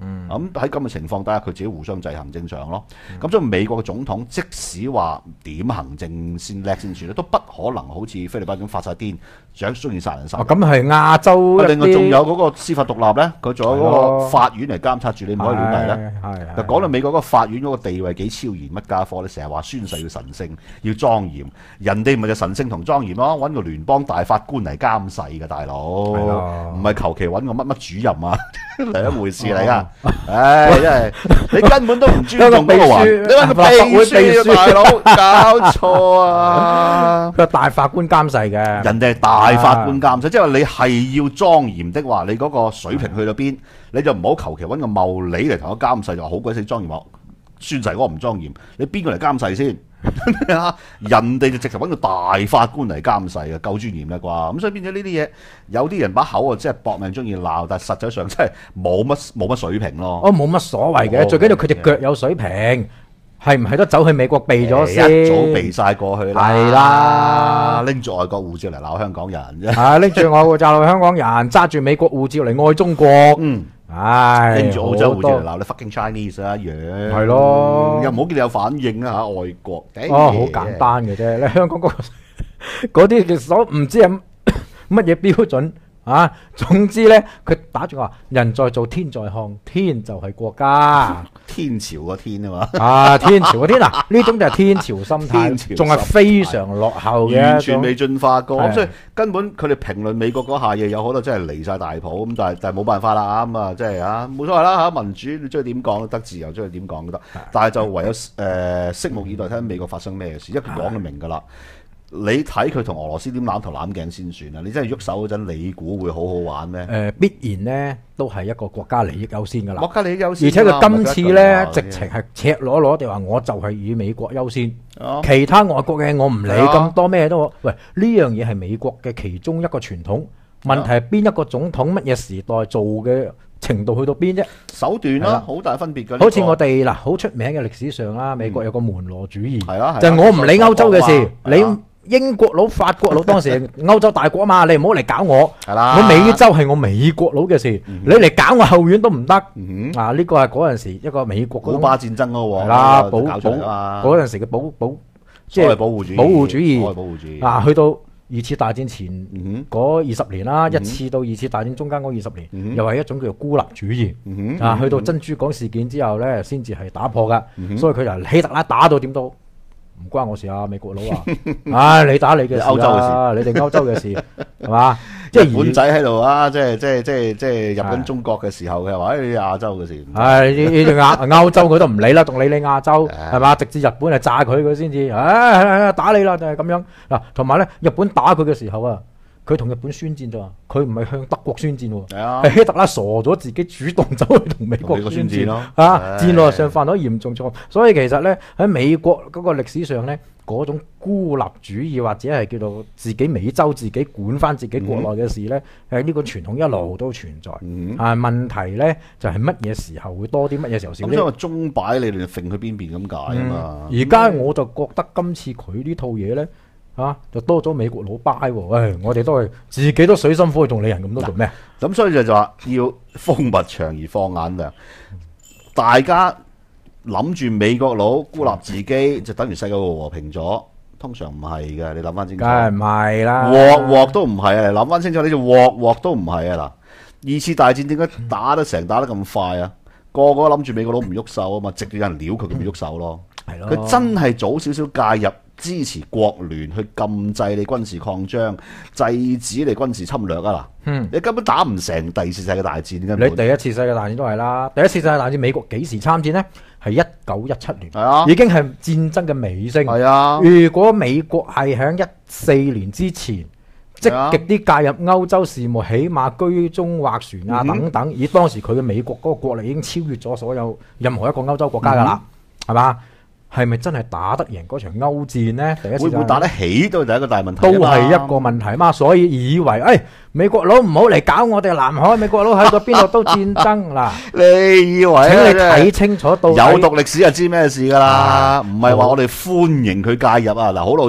咁喺咁嘅情況底下，佢自己互相制衡正常咯。咁所以美國嘅總統即使話點行政先叻先算咧，都不可能好似菲律賓咁發晒癲，想中意殺人殺人。 咁係亞洲一啲， 另外仲有嗰個司法獨立咧，佢仲有嗰個法院嚟監察住你，唔可以亂嚟咧。就講到美國嗰個法院嗰個地位幾超然，乜家伙？你成日話宣誓要神聖要莊嚴，人哋咪就神聖同莊嚴咯，揾個聯邦大法官嚟監誓嘅大佬，唔係求其揾個乜乜主任啊，兩回事嚟噶。唉，真係你根本都唔尊重嗰個人，你揾個秘書大佬搞錯啊！ 個大法官監誓嘅， 人哋係大法官監誓，即係話你係要莊嚴的話，你嗰個水平去到邊，你就唔好求其揾個茂利嚟同我監誓，就話好鬼死莊嚴喎。宣誓嗰個唔莊嚴，你邊個嚟監誓先？人哋就直頭揾個大法官嚟監誓嘅，夠尊嚴啦啩。咁所以變咗呢啲嘢，有啲人把口啊，即係搏命中意鬧，但係實際上真係冇乜水平咯。 冇乜所謂嘅，最緊要佢隻腳有水平，係唔係都走去美國避咗先？ 一早避晒過去啦。 係啦， 拎住外國護照嚟鬧香港人啫。 拎住外國護照鬧香港人，揸住美國護照嚟愛中國。唉， 拎住澳洲護照嚟鬧你 fucking Chinese 一樣， 係咯， 又唔好見你有反應啊嚇，外國。 好簡單嘅啫，你香港嗰啲嘅所唔知係乜嘢標準啊？總之咧，佢打住話人在做天在看，天就係國家。 天朝個天啊嘛， 天朝個天啊，呢種就係天朝心態，仲係非常落後嘅， 完全未進化過。咁所以根本佢哋評論美國嗰下嘢有好多真係離晒大譜咁，但係冇辦法啦咁啊，即係冇所謂啦嚇，民主你中意點講都得，自由中意點講都得，但係就唯有拭目以待睇下美國發生咩事，因為佢講就明㗎啦。你睇佢同俄羅斯點攬頭攬頸先算啊！你真係喐手嗰陣，你估會好好玩咩？ 必然呢都係一個國家利益優先㗎啦。 國家利益優先， 而且佢今次呢，直情係赤裸裸地話，我就係以美國優先，其他外國嘅我唔理咁多咩都好。喂，呢樣嘢係美國嘅其中一個傳統。問題係邊一個總統乜嘢時代做嘅程度去到邊啫？ 手段啦，好大分別㗎。 好似我哋嗱，好出名嘅歷史上啦，美國有個門羅主義， 係就係我唔理歐洲嘅事，你英國佬、法國佬當時係歐洲大國嘛，你唔好嚟搞我。係啦，我美洲係我美國佬嘅事，你嚟搞我後院都唔得。呢個係嗰陣時一個美國古巴戰爭咯喎， 係啦，嗰陣時嘅即係保護主義。去到二次大戰前嗰20年啦，一次到二次大戰中間嗰20年，又係一種叫做孤立主義。去到珍珠港事件之後咧，先至係打破噶。所以佢就希特拉打到點都唔關我事啊，美國佬啊，你打你嘅事啊，你哋歐洲嘅事係嘛？即係日本仔喺度啊，即係入緊中國嘅時候，佢話誒亞洲嘅事。 呢歐洲佢都唔理啦，仲理你亞洲係嘛？直至日本係炸佢先至，打你啦，就係咁樣嗱。同埋咧，日本打佢嘅時候啊，佢同日本宣戰咋，佢唔係向德國宣戰喎，係希特拉傻咗，自己主動走去同美國宣戰咯。戰略上犯咗嚴重錯誤，所以其實咧喺美國嗰個歷史上咧，嗰種孤立主義或者係叫做自己美洲自己管翻自己國內嘅事咧，呢個傳統一路都存在。問題咧就係乜嘢時候會多啲，乜嘢時候少啲。 咁因為鐘擺你哋揈去邊邊咁解啊嘛。 而家我就覺得今次佢呢套嘢咧。就多咗美國佬掰喎，我哋都係自己都水深火熱，同你人咁多做咩？ 咁所以就話要風物長而放眼量，大家諗住美國佬孤立自己，就等於世界和平咗。通常唔係嘅，你諗翻清楚。梗係唔係啦， 鑊都唔係啊！諗翻清楚，你就鑊都唔係啊！嗱，二次大戰點解打得咁快啊？個個諗住美國佬唔喐手啊嘛，直到有人撩佢，佢咪喐手咯。係咯，佢真係早少少介入。支持國聯去禁制你軍事擴張，制止你軍事侵略啊！嗱，你根本打唔成第二次世界大戰。 你第一次世界大戰都係啦，第一次世界大戰美國幾時參戰呢？係1917年，已經係戰爭嘅尾聲。如果美國係喺14年之前積極啲介入歐洲事務，起碼居中劃船啊等等，以當時佢嘅美國嗰個國力已經超越咗所有任何一個歐洲國家噶啦，係嘛？係咪真係打得贏嗰場歐戰呢？第一次會唔會打得起都係第一個大問題， 都係一個問題嘛。所以以為美國佬唔好嚟搞我哋南海，美國佬喺個邊度都戰爭嗱。 你以為？ 請你睇清楚到有讀歷史就知咩事噶啦，唔係話我哋歡迎佢介入啊。嗱，好老實，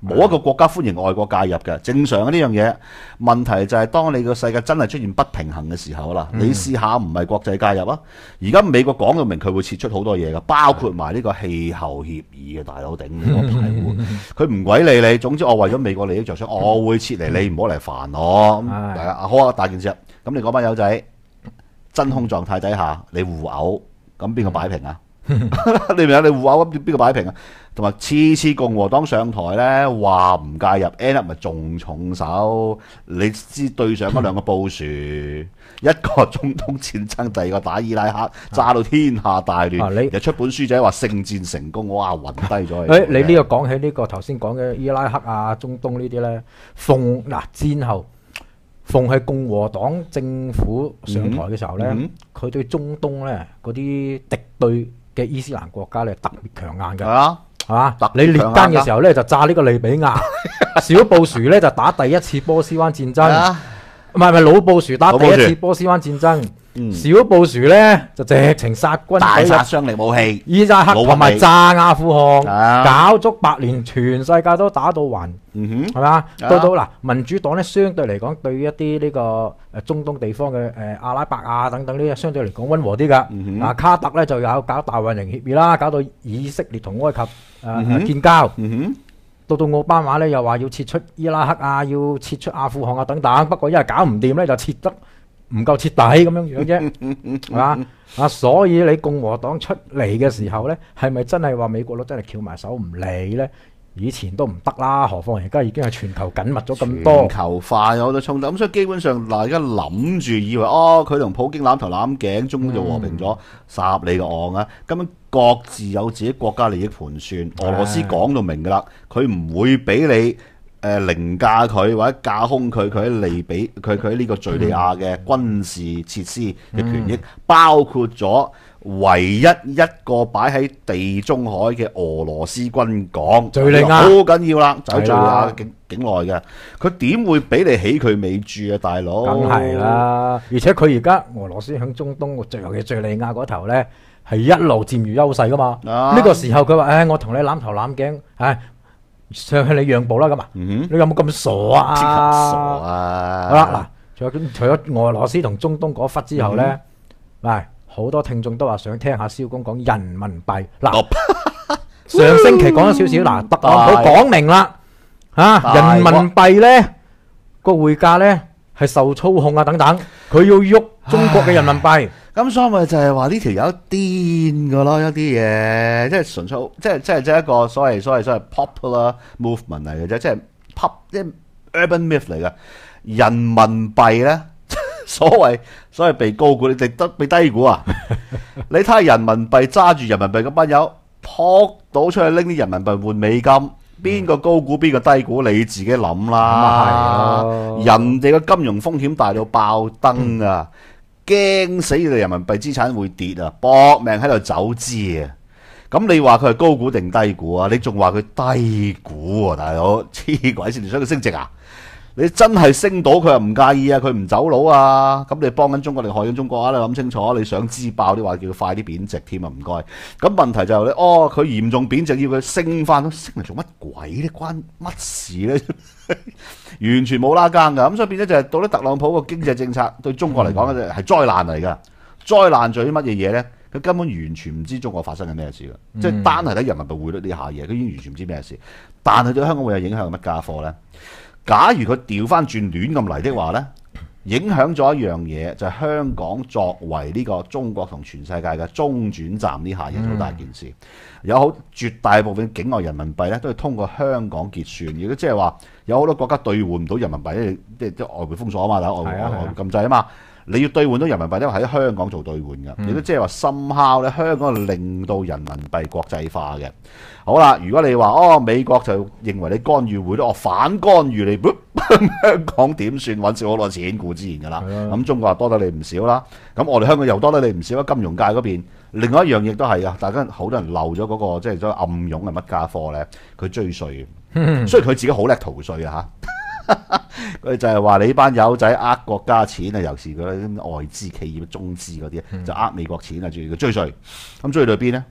冇一個國家歡迎外國介入嘅，正常嘅呢樣嘢。問題就係當你個世界真係出現不平衡嘅時候啦，你試下唔係國際介入啊！而家美國講到明佢會撤出好多嘢㗎，包括埋呢個氣候協議嘅大佬頂你個排戶，佢唔鬼理你。總之我為咗美國利益着想，我會撤離你，唔好嚟煩我。咁大家好啊，大件事。咁你嗰班友仔真空狀態底下，你互毆，咁邊個擺平啊？你明唔明？你互毆咁邊個擺平啊？同埋次次共和黨上台咧，話唔介入 ，end up 咪仲重手。你知對上嗰兩個布殊，一個中東戰爭，第二個打伊拉克，炸到天下大亂。又出本書仔話聖戰成功，哇暈低咗。 你呢個講起呢個頭先講嘅伊拉克啊、中東呢啲咧，戰後逢係共和黨政府上台嘅時候咧，佢對中東咧嗰啲敵對嘅伊斯蘭國家咧特別強硬嘅，係嘛？你列根嘅時候咧就炸呢個利比亞，小布殊咧就打第一次波斯灣戰爭，唔係老布殊打第一次波斯灣戰爭，小布殊咧就直情殺軍， 大殺傷力武器， 伊拉克同埋炸阿富汗，搞足8年，全世界都打到暈，係嘛？到嗱民主黨咧，相對嚟講對於一啲呢個中東地方嘅阿拉伯啊等等呢啲，相對嚟講溫和啲㗎。卡特咧就有搞大運營協議啦，搞到以色列同埃及建交。到奧巴馬咧又話要撤出伊拉克啊，要撤出阿富汗啊等等。不過因為搞唔掂咧，就撤得唔夠徹底咁樣樣啫，係嘛？所以你共和黨出嚟嘅時候咧，係咪真係話美國佬真係翹埋手唔理咧？以前都唔得啦，何況而家已經係全球緊密咗咁多，全球化有好多衝突，咁所以基本上大家諗住以為佢同普京攬頭攬頸，終於就和平咗，殺你個岸啊！根本各自有自己國家利益盤算，俄羅斯講到明㗎啦，佢唔會俾你凌駕佢或者架空佢喺利比佢喺呢個敍利亞嘅軍事設施嘅權益，包括咗唯一一個擺喺地中海嘅俄羅斯軍港，敍利亞好緊要啦，就喺敍利亞境內嘅，佢點會俾你起佢尾注啊，大佬？ 梗係啦，而且佢而家俄羅斯響中東，尤其敍利亞嗰頭咧，係一路佔住優勢噶嘛。呢個時候佢話：我同你攬頭攬頸，上向你讓步啦咁啊！你有冇咁傻啊？ 傻啊！ 好啦，嗱，除咗俄羅斯同中東嗰忽之後咧，好多聽眾都話想聽下蕭公講人民幣。嗱，上星期講咗少少，嗱，特朗普講明啦，人民幣咧個匯價咧係受操控啊等等，佢要喐中國嘅人民幣。 咁所以咪就係話呢條友癲噶咯，一啲嘢即係純粹，即係一個所謂 popular movement 嚟嘅啫，即係 urban myth 嚟嘅。人民幣咧，所謂被高估，你值得被低估啊！你睇下人民幣揸住人民幣嗰班友，撲到出去拎啲人民幣換美金，邊個高估邊個低估，你自己諗啦。人哋嘅金融風險大到爆燈啊！驚死你！人民幣資產會跌啊，搏命喺度走資啊！咁你話佢係高估定低估啊？你仲話佢低估啊，大佬黐鬼線！你想佢升值啊？你真係升到佢又唔介意啊？佢唔走佬啊？咁你幫緊中國定害緊中國啊？你諗清楚！你想支爆啲話叫佢快啲貶值添啊？唔該。咁問題就係佢嚴重貶值，要佢升翻，升嚟做乜鬼咧？關乜事咧？完全冇拉更噶，咁所以變咗就係到底特朗普個經濟政策對中國嚟講咧係災難嚟噶。災難在於乜嘢嘢咧？佢根本完全唔知中國發生緊咩事噶，即係單係睇人民幣匯率呢下嘢，佢已經完全唔知咩事。但係對香港會有影響乜家伙咧？假如佢調翻轉亂咁嚟的話咧，影響咗一樣嘢，就係香港作為呢個中國同全世界嘅中轉站，呢下嘢好大件事。有好絕大部分境外人民幣咧都係通過香港結算，如果即係話有好多國家兌換唔到人民幣，即係外匯封鎖啊嘛，外匯禁制啊嘛，你要兌換到人民幣都喺香港做兌換嘅，亦都即係話somehow咧，香港令到人民幣國際化嘅。好啦，如果你話美國就認為你干預匯率，反干預你，香港點算？揾少好多錢固之然㗎啦。咁中國話多得你唔少啦，咁我哋香港又多得你唔少啦。金融界嗰邊，另外一樣亦都係啊，大家好多人漏咗嗰個即係所謂暗湧係乜家貨咧？佢追稅嘅，雖然佢自己好叻逃稅啊嚇，佢就係話你班友仔呃國家錢啊，尤其是嗰啲外資企業、中資嗰啲，就呃美國錢啊，仲要追稅。咁追到邊咧？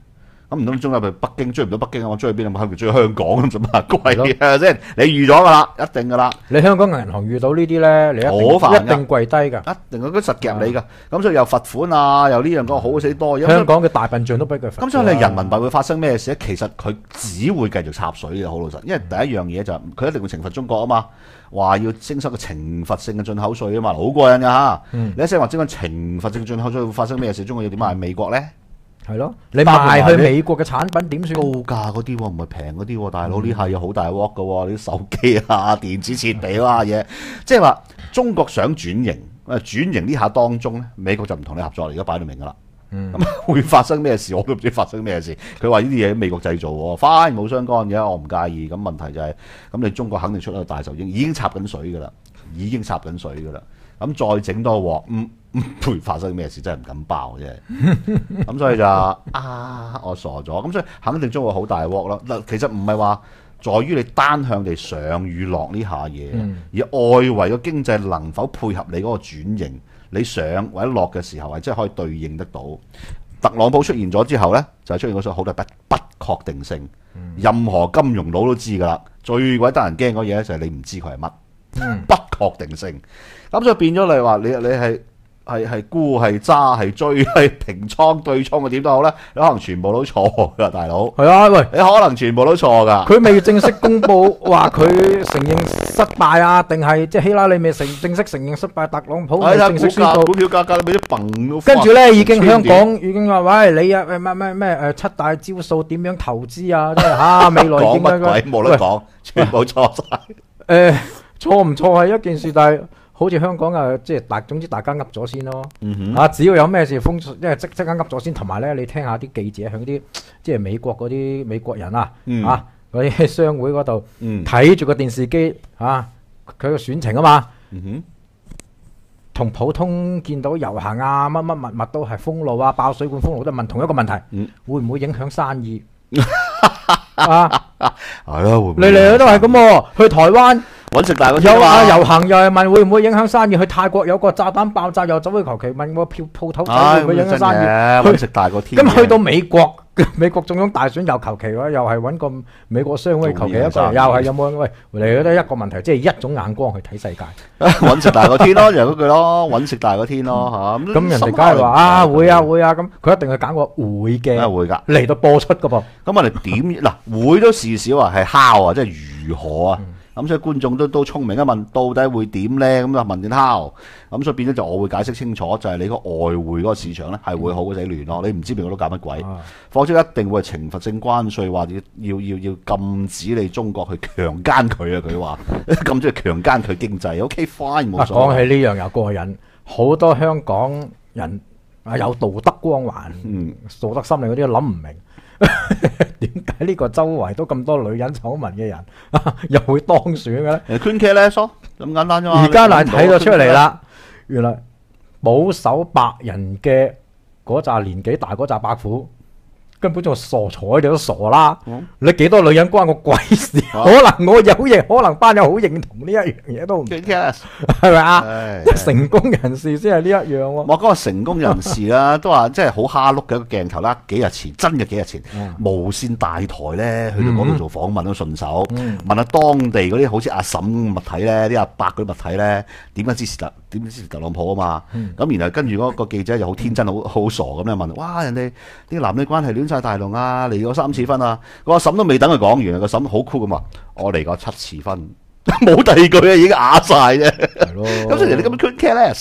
咁唔通中國咪北京追唔到北京啊？我追去邊啊？咪追去香港咁啫嘛，貴啊！即係你預咗噶啦，一定噶啦。 你香港銀行遇到呢啲咧，你一定跪低㗎， 一定佢實夾你㗎。咁所以又罰款啊，又呢樣嗰個好死多。 香港嘅大笨象都俾佢罰。 咁所以你人民幣會發生咩事咧？其實佢只會繼續插水嘅，好老實。因為第一樣嘢就係佢一定會懲罰中國啊嘛，話要徵收個懲罰性嘅進口稅啊嘛，好過癮㗎嚇。你一聲話徵個懲罰性進口稅會發生咩事？中國要點賣美國咧？ 係咯，你賣去美國嘅產品點算？ 高價嗰啲喎，唔係平嗰啲喎，大佬呢下有好大鑊㗎喎，啲手機啊、電子設備啊嘢，即係話中國想轉型，轉型呢下當中咧，美國就唔同你合作，而家擺到明㗎啦。咁會發生咩事我都唔知發生咩事。佢話呢啲嘢美國製造喎，反冇相干嘅，我唔介意。咁問題就係，咁你中國肯定出咗大受益，已經插緊水㗎啦，已經插緊水㗎啦。咁再整多鑊，會發生咩事真係唔敢爆啫。咁所以就我傻咗。咁所以肯定中國好大鑊咯。嗱，其實唔係話在於你單向地上與落呢下嘢，而外圍嘅經濟能否配合你嗰個轉型，你上或者落嘅時候係真係可以對應得到。特朗普出現咗之後呢，就係出現嗰種好多不確定性。任何金融佬都知㗎啦，最鬼得人驚嗰嘢咧就係你唔知佢係乜。不確定性，咁所以變咗你話你係沽係揸係追係平倉對倉嘅點都好啦，你可能全部都錯噶，大佬。 係啊，喂， 你可能全部都錯噶。 佢未正式公佈話佢承認失敗啊，定係即係希拉里未正式承認失敗，特朗普未正式宣佈。 股票價格俾啲崩到。 跟住咧已經香港已經話喂，你啊咩七大招數點樣投資啊？即係未來點樣？ 講乜鬼冇得講，全部錯晒。 錯唔錯係一件事，但係好似香港啊，即係總之大家噏咗先咯。只要有咩事封，因為即刻噏咗先，同埋咧你聽下啲記者向啲即係美國嗰啲美國人啊，嗰啲商會嗰度睇住個電視機佢個選情啊嘛，同普通見到遊行啊乜乜物都係封路啊、爆水管封路都問同一個問題，會唔會影響生意？係咯，嚟嚟去都係咁喎。去台灣揾食大個有遊行又係問會唔會影響生意？去泰國有個炸彈爆炸又走去求其問個鋪頭仔會唔會影響生意？ 揾食大個天。 咁去到美國總統大選又求其喎，又係揾個美國商會求其一個，又係有冇喂嚟去都一個問題，即係一種眼光去睇世界。 揾食大個天咯，就嗰句咯，揾食大個天咯嚇。 咁人哋梗係話會啊咁，佢一定係揀個會嘅， 會㗎嚟到播出㗎噃。 咁我哋點嗱會都事少啊，係how啊，即係如何啊？咁所以觀眾都聰明一問，到底會點咧？咁啊問點 how？咁所以變咗就我會解釋清楚，就係你個外匯嗰個市場咧係會好鬼死亂咯。你唔知邊個都搞乜鬼，況且一定會係懲罰性關稅，話要禁止你中國去強姦佢啊！佢話禁止強姦佢經濟。OK fine 冇所謂。講起呢樣又過癮，好多香港人有道德光環、道德心理嗰啲諗唔明。點解呢個周圍都咁多女人醜聞嘅人又會當選嘅咧？ 圈劇咧，咁簡單啫嘛。 而家嗱睇到出嚟啦，原來保守白人嘅嗰扎年紀大嗰扎伯父根本就傻彩，你都傻啦！你幾多女人關我鬼事？可能我有嘢，可能班友好認同呢一樣嘢都唔知，係咪啊？成功人士先係呢一樣喎。 我講個成功人士啦，都話即係好蝦碌嘅一個鏡頭啦。幾日前無線大台咧去到嗰度做訪問都順手問下當地嗰啲好似阿嬸物體咧，啲阿伯嗰啲物體咧點解支持特朗普啊嘛？咁然後跟住嗰個記者就好天真好傻咁樣問：哇！人哋啲男女關係亂晒大龍啊，離過3次婚啊！個阿嬸都未等佢講完，個嬸好酷咁話：我離過7次婚，冇第二句啊，已經啞晒啫。係咯。咁所以你咁樣 couldn't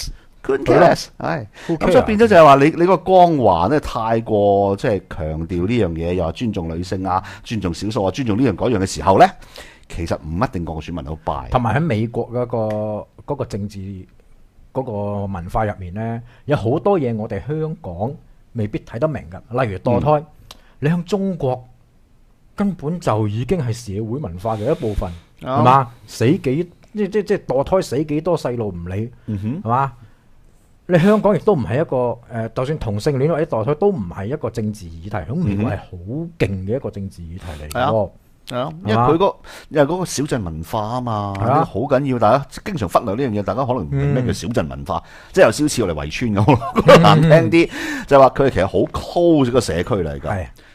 care less，係。咁所以變咗就係話你個光環咧太過即係強調呢樣嘢，又話尊重女性啊、尊重少數啊、尊重呢樣嗰樣嘅時候咧，其實唔一定個個選民都 buy。同埋喺美國嗰個政治嗰個文化入面咧，有好多嘢我哋香港未必睇得明㗎，例如墮胎。你喺中國根本就已經係社會文化嘅一部分，係嘛？死幾即墮胎死幾多細路唔理，係嘛？你香港亦都唔係一個就算同性戀或者墮胎都唔係一個政治議題，喺美國係好勁嘅一個政治議題嚟嘅。 因為佢嗰個小鎮文化啊嘛，好緊要。大家經常忽略呢樣嘢，大家可能唔明咩叫小鎮文化，即係有少少我哋圍村咁，難聽啲就係話佢其實好 close 個社區嚟㗎。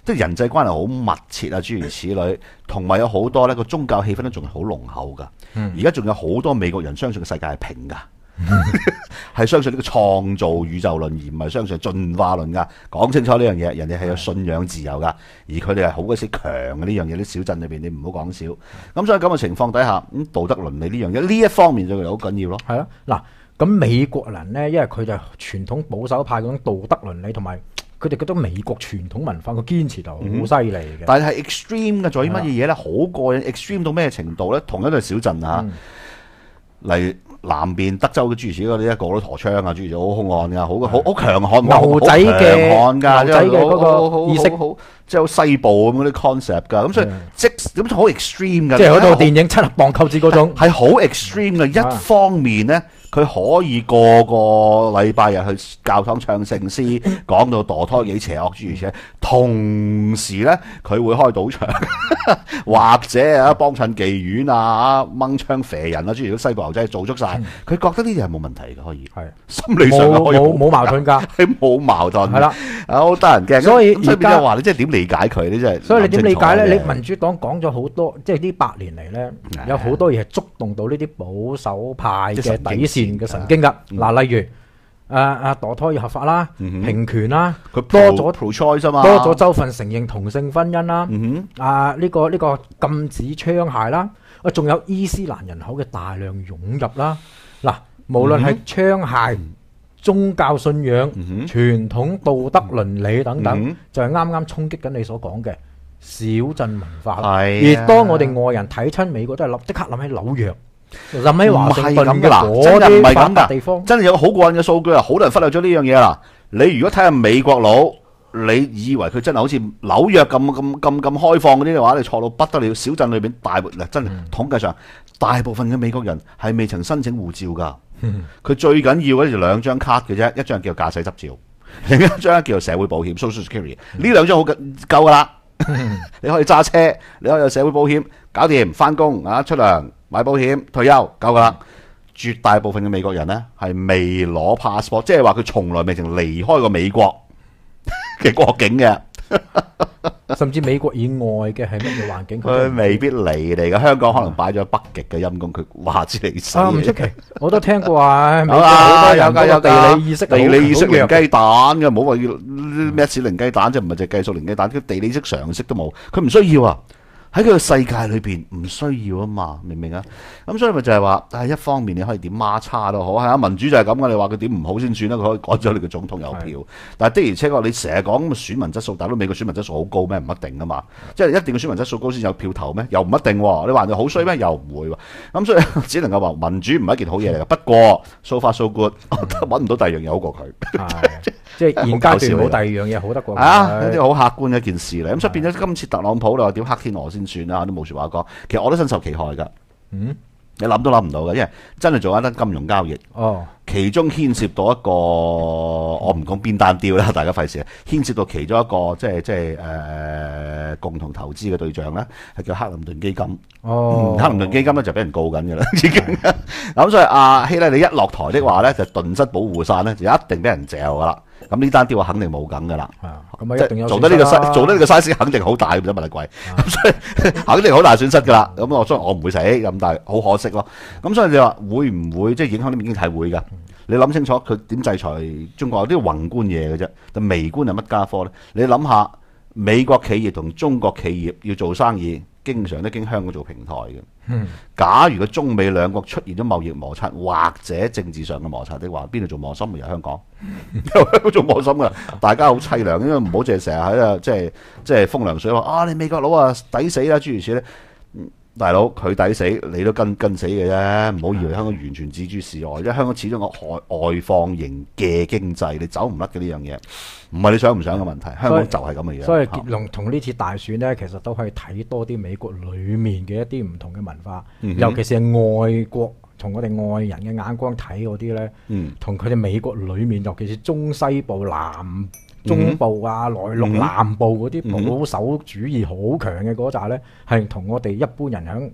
即係人際關係好密切啊，諸如此類，同埋有好多呢個宗教氣氛都仲係好濃厚㗎。而家仲有好多美國人相信個世界係平㗎。係相信呢個創造宇宙論，而唔係相信進化論噶。講清楚呢樣嘢，人哋係有信仰自由噶，而佢哋係好鬼死強嘅呢樣嘢。啲小鎮裏邊，你唔好講少。咁所以咁嘅情況底下，咁道德倫理呢樣嘢呢一方面就好緊要咯。 係啊，嗱，咁美國人呢，因為佢就傳統保守派嗰種道德倫理，同埋佢哋覺得美國傳統文化個堅持就好犀利嘅。 但係 extreme 嘅在於乜嘢嘢咧？好過癮 extreme 到咩程度咧？同樣都係小鎮啊，例如南邊德州嘅諸如此類嗰啲，一個都陀槍啊，諸如此類好兇悍㗎，好強悍， 牛仔嘅牛仔嘅嗰個意識， 好即係好西部咁嗰啲 concept 㗎。咁所以咁就好 extreme 㗎。 即係嗰套電影《七粒棒扣子》嗰種係好 extreme 嘅。一方面咧，佢可以個禮拜日去教堂唱聖詩，講到墮胎幾邪惡諸如此類。同時咧，佢會開賭場，或者啊幫襯妓院啊，掹槍肥人啊，諸如啲西部牛仔做足晒。佢覺得呢啲係冇問題嘅，可以係心理上冇矛盾㗎， 係冇矛盾。係啦， 好得人驚。 所以而家話你即係點理解佢？你真係所以你點理解咧？你民主黨講咗好多，即係呢8年嚟咧，有好多嘢係觸動到呢啲保守派嘅底線嘅神經㗎。嗱，例如墮胎要合法啦，平權啦， 佢多咗 pro-choice 啊嘛， 多咗州份承認同性婚姻啦，呢個禁止槍械啦，仲有伊斯蘭人口嘅大量湧入啦。嗱，無論係槍械、宗教信仰、傳統道德倫理等等，就係啱啱衝擊緊你所講嘅小鎮文化。而當我哋外人睇親美國，都係即刻諗起紐約。諗起華盛頓嘅嗰啲發達地方， 真係有個好過癮嘅數據啊！好多人忽略咗呢樣嘢啦。你如果睇下美國佬，你以為佢真係好似紐約咁開放嗰啲嘅話，你錯到不得了。小鎮裏邊真係統計上，大部分嘅美國人係未曾申請護照噶。佢最緊要嘅就2張卡嘅啫，一張叫駕駛執照，另一張叫做社會保險 （Social Security）。呢2張好夠噶啦。你可以揸車，你可以有社會保險，搞掂翻工啊，出糧。買保險退休夠噶啦。絕大部分嘅美國人呢係未攞 passport， 即係話佢從來未曾離開過美國嘅國境嘅。 甚至美國以外嘅係乜嘢環境？ 佢未必嚟嘅。香港可能擺咗北極嘅陰公，佢話之你死。 唔出奇，我都聽過啊。美國好多人有地理意識， 地理意識零雞蛋嘅，唔好話要咩似零雞蛋，即係唔係就計數零雞蛋，佢地理識常識都冇，佢唔需要啊。喺佢嘅世界裏邊唔需要啊嘛，明唔明啊？咁所以咪就係話，但係一方面你可以點孖叉都好，係啊，民主就係咁嘅。你話佢點唔好先算啦，佢可以改咗你嘅總統有票。但係的而且確，你成日講選民質素，大佬美國選民質素好高咩？唔一定啊嘛，即係一定嘅選民質素高先有票投咩？又唔一定喎。你話佢好衰咩？又唔會喎。咁所以只能夠話民主唔係一件好嘢嚟嘅。不過 so far so good，我揾唔到第二樣嘢好過佢。 即係現階段冇第二樣嘢好得過啊！呢啲好客觀嘅一件事嚟，咁所以變咗今次特朗普你話點黑天鵝先算啦，都冇説話講。其實我都深受其害㗎。你諗都諗唔到嘅，因為真係做一單金融交易。其中牽涉到一個我唔講邊單調啦，大家費事。牽涉到其中一個即係共同投資嘅對象咧，係叫克林頓基金。克林頓基金咧就俾人告緊㗎啦，已經。咁所以阿希拉里一落台的話咧，就頓失保護傘咧，就一定俾人嚼㗎啦。咁呢單調肯定冇梗㗎啦。 咁啊一定有做得呢個 size 肯定好大，唔使問你貴。咁所以肯定好大損失㗎啦。咁所以我唔會死咁，但係好可惜咯。咁所以你話會唔會即係影響啲經濟會㗎？你諗清楚佢點制裁中國有啲宏觀嘢嘅啫，但微觀係乜家科咧？你諗下美國企業同中國企業要做生意，經常都經香港做平台嘅。假如個中美兩國出現咗貿易摩擦或者政治上嘅摩擦的話，邊度做磨心咪由香港？由香港做磨心㗎，大家好凄涼，因為唔好淨係成日喺度即係風涼水話啊！你美國佬啊抵死啦，諸如此類。大佬佢抵死，你都跟死嘅啫，唔好以為香港完全置諸事外，因為香港始終個外放型嘅經濟，你走唔甩嘅呢樣嘢，唔係你想唔想嘅問題，香港就係咁嘅樣。 所以結論同呢次大選呢，其實都可以睇多啲美國裡面嘅一啲唔同嘅文化，尤其是係外國，從我哋外人嘅眼光睇嗰啲呢，同佢哋美國裡面，尤其是中西部中部啊、內陸南部嗰啲保守主義好強嘅嗰扎呢，係同我哋一般人喺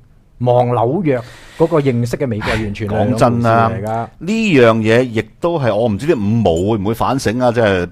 望紐約嗰個認識嘅美國完全講真啦， 嚟㗎。 呢樣嘢亦都係我唔知啲五毛會唔會反省啊？即係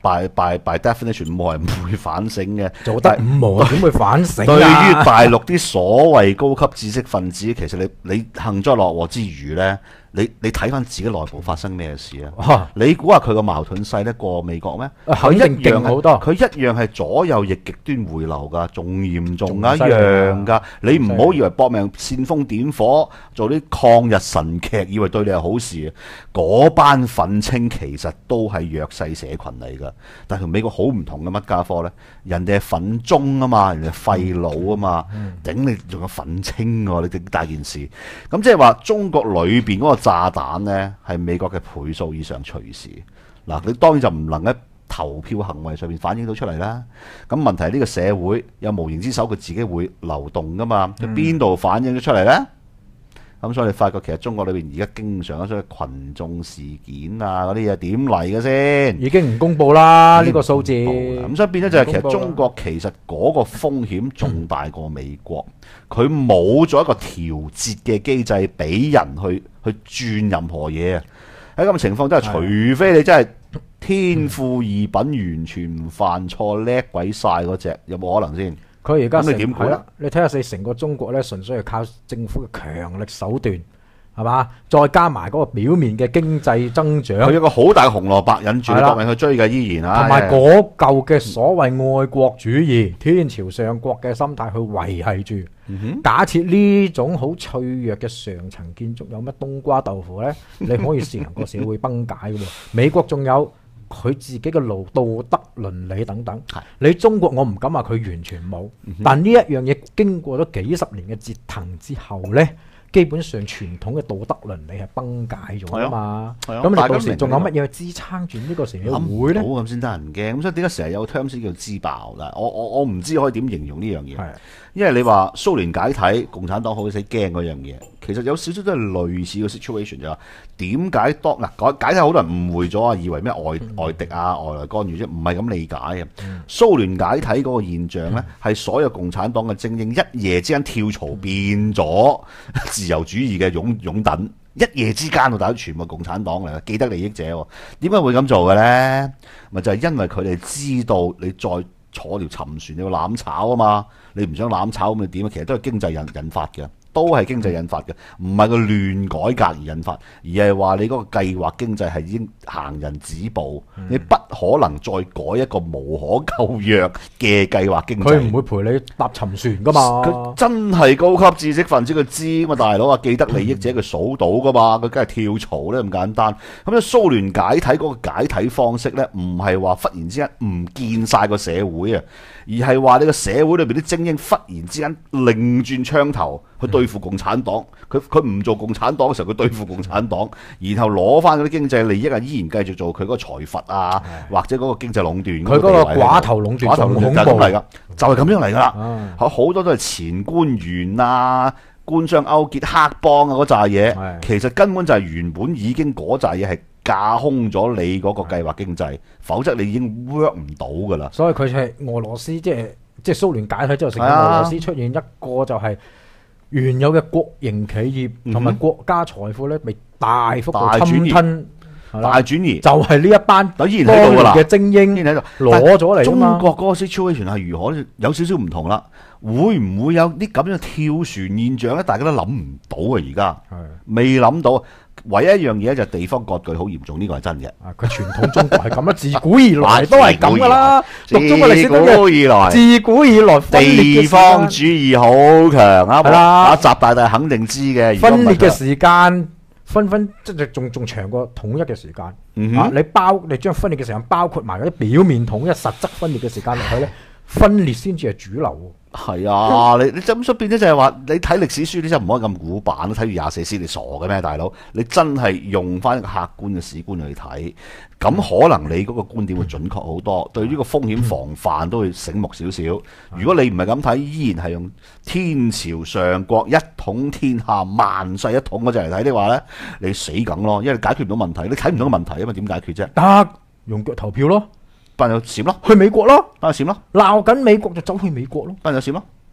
by definition，五毛係唔會反省嘅。 做得五毛點會反省啊？ 對於大陸啲所謂高級知識分子，其實你幸災樂禍之餘呢，你睇翻自己內部發生咩事啊？你估下佢個矛盾勢咧過美國咩？ 肯定勁好多。 佢一樣係左右翼極端回流㗎，仲嚴重啊，一樣㗎。你唔好以為搏命煽風點火，做啲抗日神劇，以為對你係好事啊！嗰班憤青其實都係弱勢社群嚟㗎，但係同美國好唔同嘅乜家科呢？人哋係憤中啊嘛，人哋係廢佬啊嘛，頂你仲有憤青喎！你整大件事，咁即係話中國裏邊嗰個炸彈呢，係美國嘅倍數以上隨時。嗱，你當然就唔能喺投票行為上面反映到出嚟啦。咁問題係呢個社會有無形之手，佢自己會流動噶嘛？佢邊度反映咗出嚟呢？咁所以你發覺其實中國裏邊而家經常有所謂群眾事件啊嗰啲嘢點嚟嘅先？ 已經唔公佈啦呢個數字。 咁所以變咗就係其實中國其實嗰個風險仲大過美國，佢冇咗一個調節嘅機制俾人去轉任何嘢啊！喺咁嘅情況之下，除非你真係天賦異稟，完全唔犯錯，叻鬼晒嗰隻，有冇可能先？ 佢而家咁你點估咧？ 你睇下成個中國咧，純粹係靠政府嘅強力手段，係嘛？再加埋嗰個表面嘅經濟增長， 佢有個好大嘅紅蘿蔔引住國民去追嘅，依然啊， 同埋嗰嚿嘅所謂愛國主義、天朝上國嘅心態去維係住。假設呢種好脆弱嘅上層建築有乜冬瓜豆腐呢？你可以成個社會崩解嘅喎。美國仲有佢自己嘅道德倫理等等。你中國我唔敢話佢完全冇，但呢一樣嘢經過咗幾十年嘅折騰之後呢，基本上傳統嘅道德倫理係崩解咗啊嘛。咁你到時仲有乜嘢去支撐住呢個社會呢？ 好咁先得人驚。咁所以點解成日有 terms 叫自爆啦？我唔知可以點形容呢樣嘢。因為你話蘇聯解體，共產黨好死驚嗰樣嘢，其實有少少都係類似嘅 situation 就話點解當嗱解體好多人誤會咗啊，以為咩外敵啊、外來干預啫，唔係咁理解嘅。蘇聯解體嗰個現象呢，係所有共產黨嘅精英一夜之間跳槽變咗自由主義嘅擁躉，一夜之間大家全部共產黨嚟嘅，既得利益者。點解會咁做嘅呢？咪就係因為佢哋知道你再坐條沉船你要攬炒啊嘛，你唔想攬炒咁你點啊？其實都係經濟引發嘅，都係經濟引發嘅，唔係個亂改革而引發，而係話你嗰個計劃經濟係已經行人止步，你不可能再改一個無可救藥嘅計劃經濟。 佢唔會陪你搭沉船噶嘛。 佢真係高級知識分子，佢知嘛，大佬啊，既得利益者佢數到噶嘛，佢梗係跳槽咧咁簡單。咁咧蘇聯解體嗰個解體方式咧，唔係話忽然之間唔見晒個社會啊，而係話你個社會裏邊啲精英忽然之間擰轉槍頭去對付共產黨。佢唔做共產黨嘅時候，佢對付共產黨，然後攞翻嗰啲經濟利益啊，依然繼續做佢嗰個財閥啊，或者嗰個經濟壟斷。 佢嗰個寡頭壟斷仲恐怖嚟㗎，就係咁樣嚟㗎啦。好多都係前官員啊、官商勾結、黑幫啊嗰扎嘢，其實根本就係原本已經嗰扎嘢係架空咗你嗰個計劃經濟，否則你已經 work 唔到㗎啦。 所以佢係俄羅斯，即係蘇聯解體之後，成個俄羅斯出現一個就係原有嘅國營企業同埋國家財富咧，被大幅度侵吞。 大轉移就係呢一班依然喺度㗎啦嘅精英喺度攞咗嚟。 中國嗰個 situation 係如何？有少少唔同啦。會唔會有啲咁樣跳船現象咧？大家都諗唔到啊！而家未諗到。唯一一樣嘢就係地方割據好嚴重，呢個係真嘅。 佢傳統中國係咁啦，自古以來都係咁噶啦。讀中國歷史都嘅，自古以來地方主義好強啊！係啦，習大大肯定知嘅。 分裂嘅時間分即係仲長過統一嘅時間。你將分裂嘅時間包括埋嗰啲表面統一、實質分裂嘅時間落去咧，分裂先至係主流。 係啊，你咁所以變咗就係話，你睇歷史書你真係唔可以咁古板，睇住24史你傻嘅咩，大佬？你真係用翻一個客觀嘅史觀去睇，咁可能你嗰個觀點會準確好多，對於個風險防範都會醒目少少。如果你唔係咁睇，依然係用天朝上國一統天下、萬世一統嗰隻嚟睇的話咧，你死梗咯，因為你解決唔到問題，你睇唔到個問題啊嘛，點解決啫？ 得用腳投票咯。 班友閃咯， 去美國咯， 班友閃咯， 鬧緊美國就走去美國咯， 班友閃咯，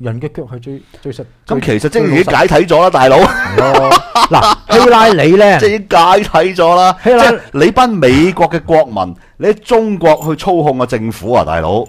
人嘅腳係最實。 咁其實即係已經解體咗啦，大佬。 嗱，希拉里咧， 即係已經解體咗啦。即係你班美國嘅國民，你喺中國去操控個政府啊，大佬。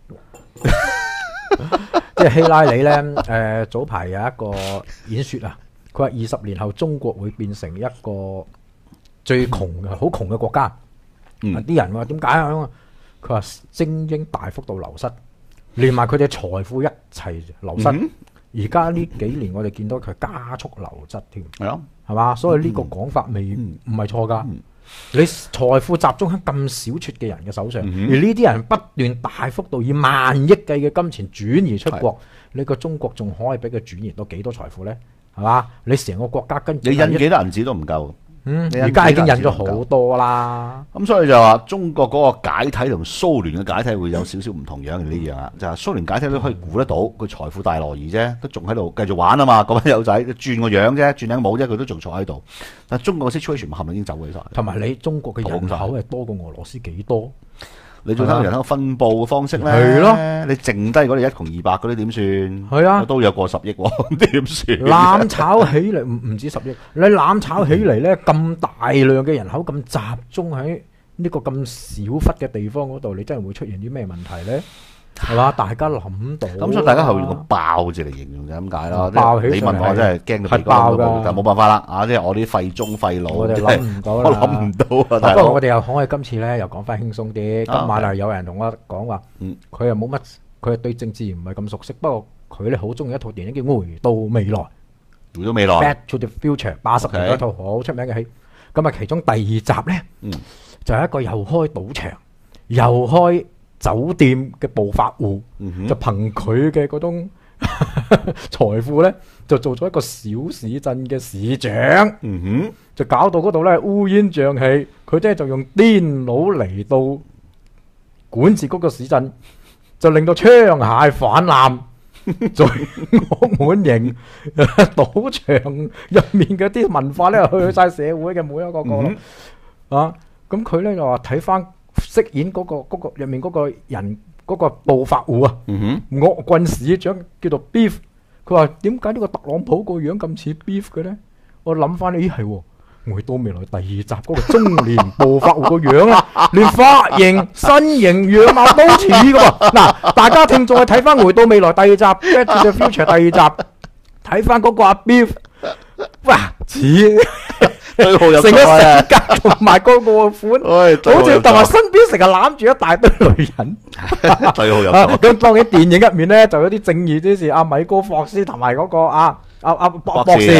即係希拉里咧，早排有一個演說啊，佢話20年後中國會變成一個最窮嘅、好窮嘅國家。啲人話點解啊？佢話精英大幅度流失，連埋佢哋財富一齊流失。而家呢幾年我哋見到佢加速流失添，係嘛？所以呢個講法唔係錯噶。你財富集中喺咁少撮嘅人嘅手上，而呢啲人不斷大幅度以萬億計嘅金錢轉移出國，你個中國仲可以俾佢轉移到幾多財富呢？係嘛？你成個國家跟住你印幾多銀紙都唔夠。 而家已經印咗好多啦。 咁所以就話中國嗰個解體同蘇聯嘅解體會有少少唔同樣嘅呢樣啊。就係蘇聯解體都可以估得到，佢財富大挪移啫，都仲喺度繼續玩啊嘛。嗰班友仔轉個樣啫，轉頂帽啫，佢都仲坐喺度。但係中國嘅 situation 冚唪唥已經走起晒。同埋你中國嘅人口係多過俄羅斯幾多？ 你再睇人口分佈嘅方式咧， 係咯， 你剩低嗰啲一窮二白嗰啲點算？ 係啊， 都有過10億喎，點算？ 攬炒起嚟唔止10億，你攬炒起嚟咧咁大量嘅人口咁集中喺呢個咁小忽嘅地方嗰度，你真係會出現啲咩問題咧？係嘛？大家諗到咁，所以大家係會用個爆字嚟形容就咁解咯。 爆起你問我真係驚到鼻哥都冇，但冇辦法啦。啊，即係我啲廢中廢腦， 我哋諗唔到啦， 我諗唔到啊！ 不過我哋又可以今次咧又講翻輕鬆啲。今晚啊有人同我講話，佢又冇乜，佢係對政治唔係咁熟悉。不過佢咧好中意一套電影叫《回到未來》。 回到未來 ，Back to the Future， 80年嗰套好出名嘅戲。咁啊，其中第2集咧，就係一個又開賭場又開酒店嘅暴發戶，就憑佢嘅嗰種財富咧，就做咗一個小市鎮嘅市長，就搞到嗰度咧烏煙瘴氣。佢咧就用癲佬嚟到管治嗰個市鎮，就令到槍械氾濫，罪惡滿盈。賭場入面嗰啲文化咧，去晒社會嘅每一個個啊。咁佢咧就話睇翻。飾演嗰個入面嗰個人嗰個暴發戶啊，惡棍市長叫做 Beef。佢話點解呢個特朗普個樣咁似 Beef 嘅咧？我諗翻咦係，回到未來第2集嗰個中年暴發戶個樣咧，連髮型、身形、樣貌都似噶喎。嗱，大家聽眾去睇翻回到未來第2集《Back to the Future》第2集，睇翻嗰個阿 Beef，哇似。 對號入座成個性格同埋嗰個款，好似同埋身邊成日攬住一大堆女人。 對號入座。 咁當然電影入面咧就有啲正義之士，阿米高霍斯同埋嗰個博士，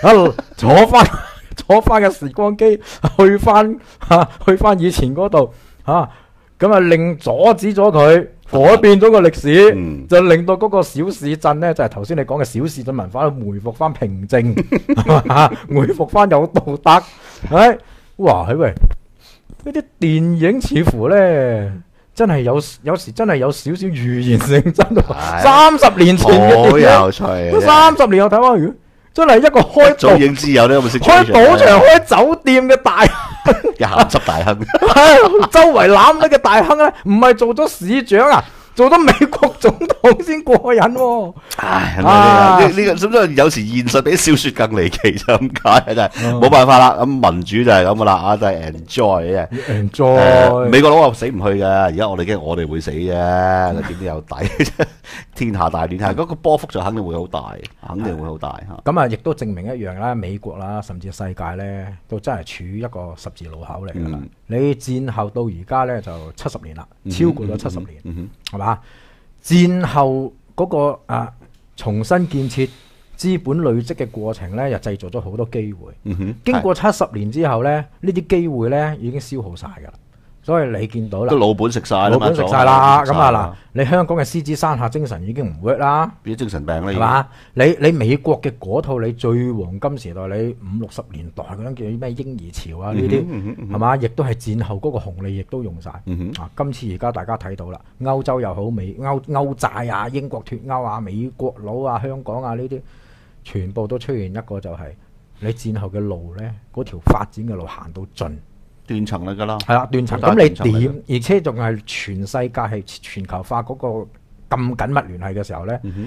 坐翻嘅時光機去翻以前嗰度咁啊令阻止咗佢。改變咗個歷史，就令到嗰個小市鎮咧，就係頭先你講嘅小市鎮文化，回復翻平靜，回復翻有道德。哇！喂，呢啲電影似乎咧，真係有時真係有少少預言性真喎。30年前嘅電影， 好有趣。 30年我睇翻，如果真係一個開早已經知有呢個開賭場、開酒店嘅大鹹濕大亨， 周圍攬呢個大亨咧，唔係做咗市長啊，做咗美國總統先過癮喎。 呢個咁所以有時現實比小説更離奇就咁解，真係冇辦法啦。咁民主就係咁噶啦，真係 enjoy 嘅 enjoy。 美國佬話死唔去嘅，而家我哋驚我哋會死啫，點都有底。天下大亂，係嗰個波幅就肯定會好大，肯定會好大嚇。 咁啊，亦都證明一樣啦，美國啦，甚至世界咧，都真係處於一個十字路口嚟㗎啦。你戰後到而家咧就70年啦，超過咗70年，係嘛？戰後嗰個重新建設資本累積嘅過程咧，又製造咗好多機會。經過70年之後咧，呢啲機會咧已經消耗晒㗎啦。所以你見到啦， 都老本食晒啦， 老本食晒啦。咁啊嗱，你香港嘅獅子山下精神已經唔 work 啦， 變咗精神病啦， 係嘛？你美國嘅嗰套你最黃金時代，你50、60年代嗰種叫咩嬰兒潮啊呢啲，係嘛？亦都係戰後嗰個紅利亦都用晒。今次而家大家睇到啦，歐洲又好，歐債啊，英國脫歐啊，美國佬啊，香港啊呢啲，全部都出現一個就係你戰後嘅路咧，嗰條發展嘅路行到盡。 斷層嚟㗎啦， 係啦，斷層。咁你點？而且仲係全世界係全球化嗰個咁緊密聯繫嘅時候咧，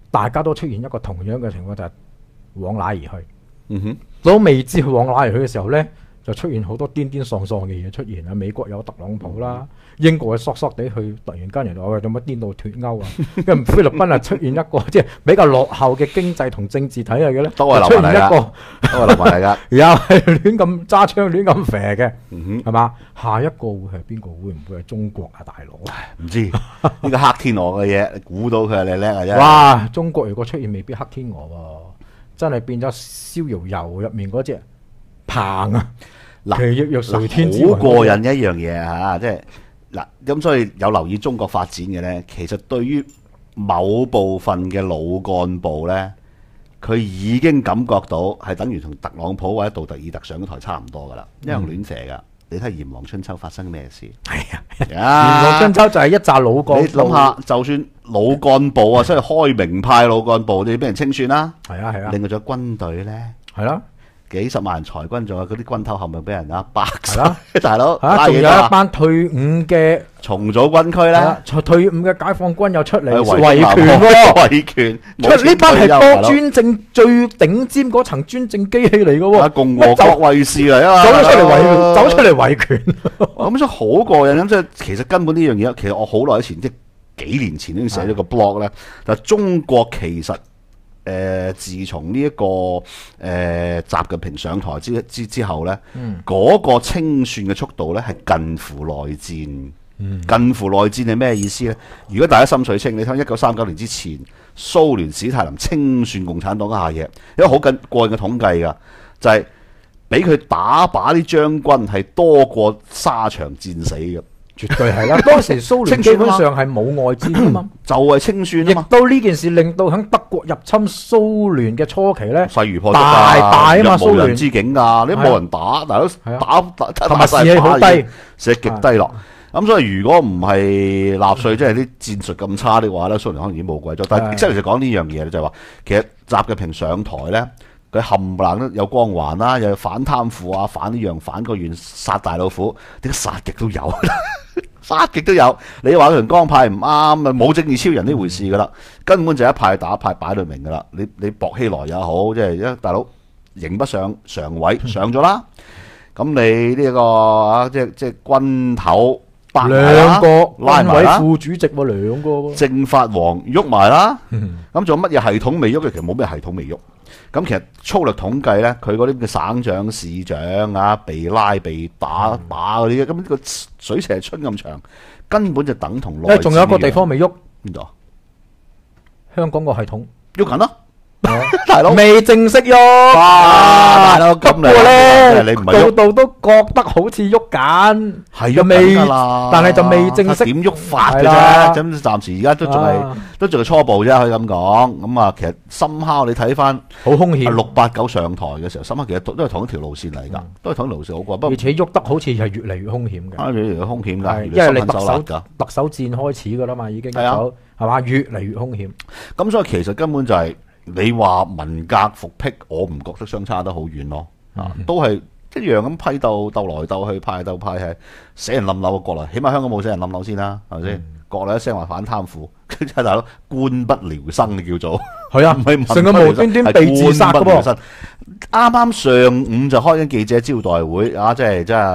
大家都出現一個同樣嘅情況，就係往哪而去。 嗯哼， 都未知佢往哪而去嘅時候呢，就出現好多癲癲喪喪嘅嘢出現啊！美國有特朗普啦，英國係索索地去，突然間原來我做乜癲到脱歐啊？跟住菲律賓啊出現一個即係比較落後嘅經濟同政治體系嘅呢， 都係出現一個都係流民嚟㗎， 又係亂咁揸槍亂咁射嘅， 嗯係嘛？下一個會係邊個？會唔會係中國啊，大佬？ 哼，唔知呢個黑天鵝嘅嘢，你估到佢係你叻嘅啫。 哇！中國如果出現未必黑天鵝喎，真係變咗逍遙遊入面嗰隻鵬啊！ 嗱其翼若垂天之好雲過癮一樣嘢嚇，即係嗱咁，所以有留意中國發展嘅咧，其實對於某部分嘅老幹部咧，佢已經感覺到係等於同特朗普或者杜特爾特上台差唔多噶啦，一樣亂射噶。你睇炎黃春秋發生咩事？ 係啊！ 炎炎黃春秋就係一紮老幹部。 你諗下，就算老幹部啊，所謂開明派老幹部，你俾人清算啦。 係啊係啊， 另外仲有軍隊咧， 係啦。 幾十萬人裁軍，仲有嗰啲軍頭係咪俾人白晒？ 啦大佬， 仲有一班退伍嘅重組軍區咧， 退伍嘅解放軍又出嚟維維權喎， 維權。 出呢班係幫專政最頂尖嗰層專政機器嚟嘅喎， 共和國衛士嚟啊嘛， 走出嚟維權。 咁所以好過癮咁，即係其實根本呢樣嘢，其實我好耐以前即係幾年前已經寫咗個 blog 咧，就中國其實。自從呢一個習近平上台之後咧，嗰個清算嘅速度咧係近乎內戰。近乎內戰係咩意思咧？如果大家心水清，你睇1939年之前，蘇聯史太林清算共產黨嗰下嘢，有一個好過癮嘅統計㗎，就係俾佢打靶啲將軍係多過沙場戰死嘅。 絕對係啦！當時蘇聯基本上係冇外戰啊嘛， 就係清算啊嘛。 亦都呢件事令到喺德國入侵蘇聯嘅初期咧， 勢如破竹大敗啊嘛， 蘇聯之境㗎，你冇人打，大佬打同埋士氣好低， 士氣極低落。咁所以如果唔係納粹，即係啲戰術咁差的話咧，蘇聯可能已經冇鬼咗。但係即係就講呢樣嘢咧，就係話其實習近平上台咧，佢冚唪唥都有光環啦，又反貪腐啊，反呢樣反嗰樣，殺大老虎，點解殺極都有？殺極都有，你話佢同江派唔啱啊，冇正義超人呢回事噶啦，根本就一派打一派擺到明噶啦。你薄熙來也好，即係一大佬迎不上常委上咗啦，咁你呢個啊即係軍頭兩個拉埋啦， 副主席喎，兩個喎， 政法王喐埋啦，咁仲有乜嘢系統未喐嘅？其實冇咩系統未喐。咁其實粗略統計咧，佢嗰啲嘅省長、市長啊，被拉、被打嗰啲，咁呢個水蛇春咁長，根本就等同內戰。因為仲有一個地方未喐， 邊度？ 香港個系統喐緊咯。大佬未正式喐， 大佬咁咧， 你唔係度都覺得好似喐緊， 係喐未㗎啦， 但係就未正式點喐法嘅啫。咁暫時而家都仲係初步啫，可以咁講。咁啊，其實深烤你睇翻好兇險。 6、8、9上台嘅時候，深烤其實都係同一條路線嚟㗎，都係同一條路線好過。不過而且喐得好似係越嚟越兇險嘅， 越嚟越兇險㗎， 因為你特首戰開始㗎啦嘛，已經係嘛，越嚟越兇險。 咁所以其實根本就係。你話文革復辟，我唔覺得相差得好遠咯，都係一樣咁批鬥來鬥去，派鬥派係死人冧樓嘅國內，起碼香港冇死人冧樓先啦，係咪先？國內一聲話反貪腐，跟住大佬官不聊生叫做， 係啊， 唔係成個無端端被自殺嘅噃。 啱啱上午就開緊記者招待會啊，即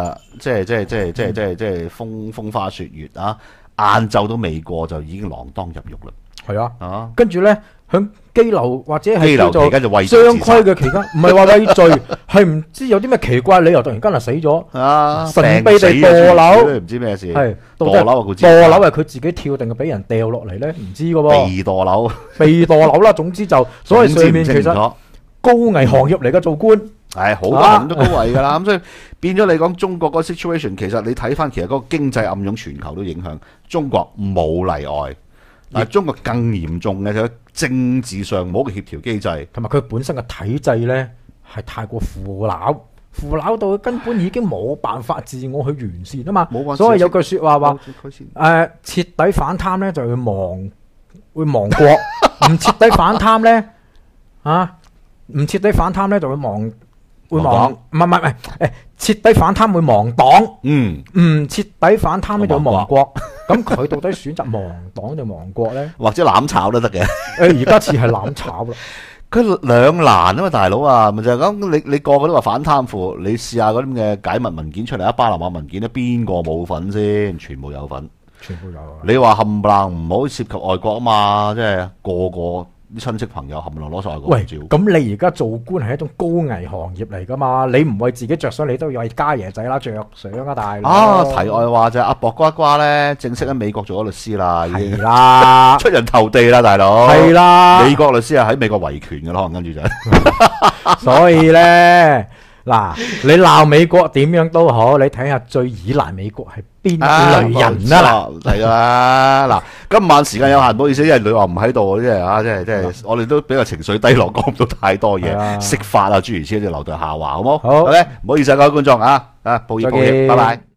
係風花雪月啊，晏晝都未過就已經鋃鐺入獄啦。 係啊，跟住咧響羈留或者係叫做雙規嘅期間，唔係話畏罪，係唔知有啲咩奇怪理由突然間就死咗啊！ 神秘地墮樓， 唔知咩事。 係墮樓啊！ 墮樓係佢自己跳定係俾人掉落嚟咧？唔知噶噃。 被墮樓， 被墮樓啦。總之就所謂上面其實高危行業嚟嘅做官， 係好多人都高危噶啦。咁所以變咗你講中國嗰個 situation，其實你睇翻其實嗰個經濟暗湧全球都影響，中國冇例外。但係中國更嚴重嘅就係政治上冇個協調機制， 同埋佢本身嘅體制咧係太過腐朽到佢根本已經冇辦法自我去完善啊嘛。所以有句説話話徹底反貪咧就會亡國，唔徹底反貪咧唔徹底反貪咧就會亡，唔係徹底反貪會亡黨，唔徹底反貪呢就亡國。咁佢到底選擇亡黨定亡國呢？ 或者攬炒都得嘅。 而家似係攬炒啦。 佢兩難啊嘛，大佬啊，咪就係咁。你個個都話反貪腐，你試下嗰啲嘅解密文件出嚟，一巴拿馬文件咧，邊個冇份先？全部有份， 全部有啊。 你話冚唪唥唔好涉及外國啊嘛，即係個個啲親戚朋友冚唪唥攞晒外國護照。 喂，咁你而家做官係一種高危行業嚟噶嘛？你唔為自己着想，你都要為家爺仔啦着想啊，大佬。 啊，題外話就係阿薄瓜瓜咧，正式喺美國做咗律師啦，已經係啦， 出人頭地啦，大佬。 係啦， 美國律師係喺美國維權嘅啦，可能跟住就。 所以咧，嗱，你鬧美國點樣都好，你睇下最依賴美國係邊一類人啊？ 係啦，嗱，今晚時間有限，唔好意思，因為女王唔喺度，即係我哋都比較情緒低落，講唔到太多嘢，釋法啊諸如此類，留待下話，好冇？ 好咧，唔好意思啊，各位觀眾啊，抱歉，拜拜。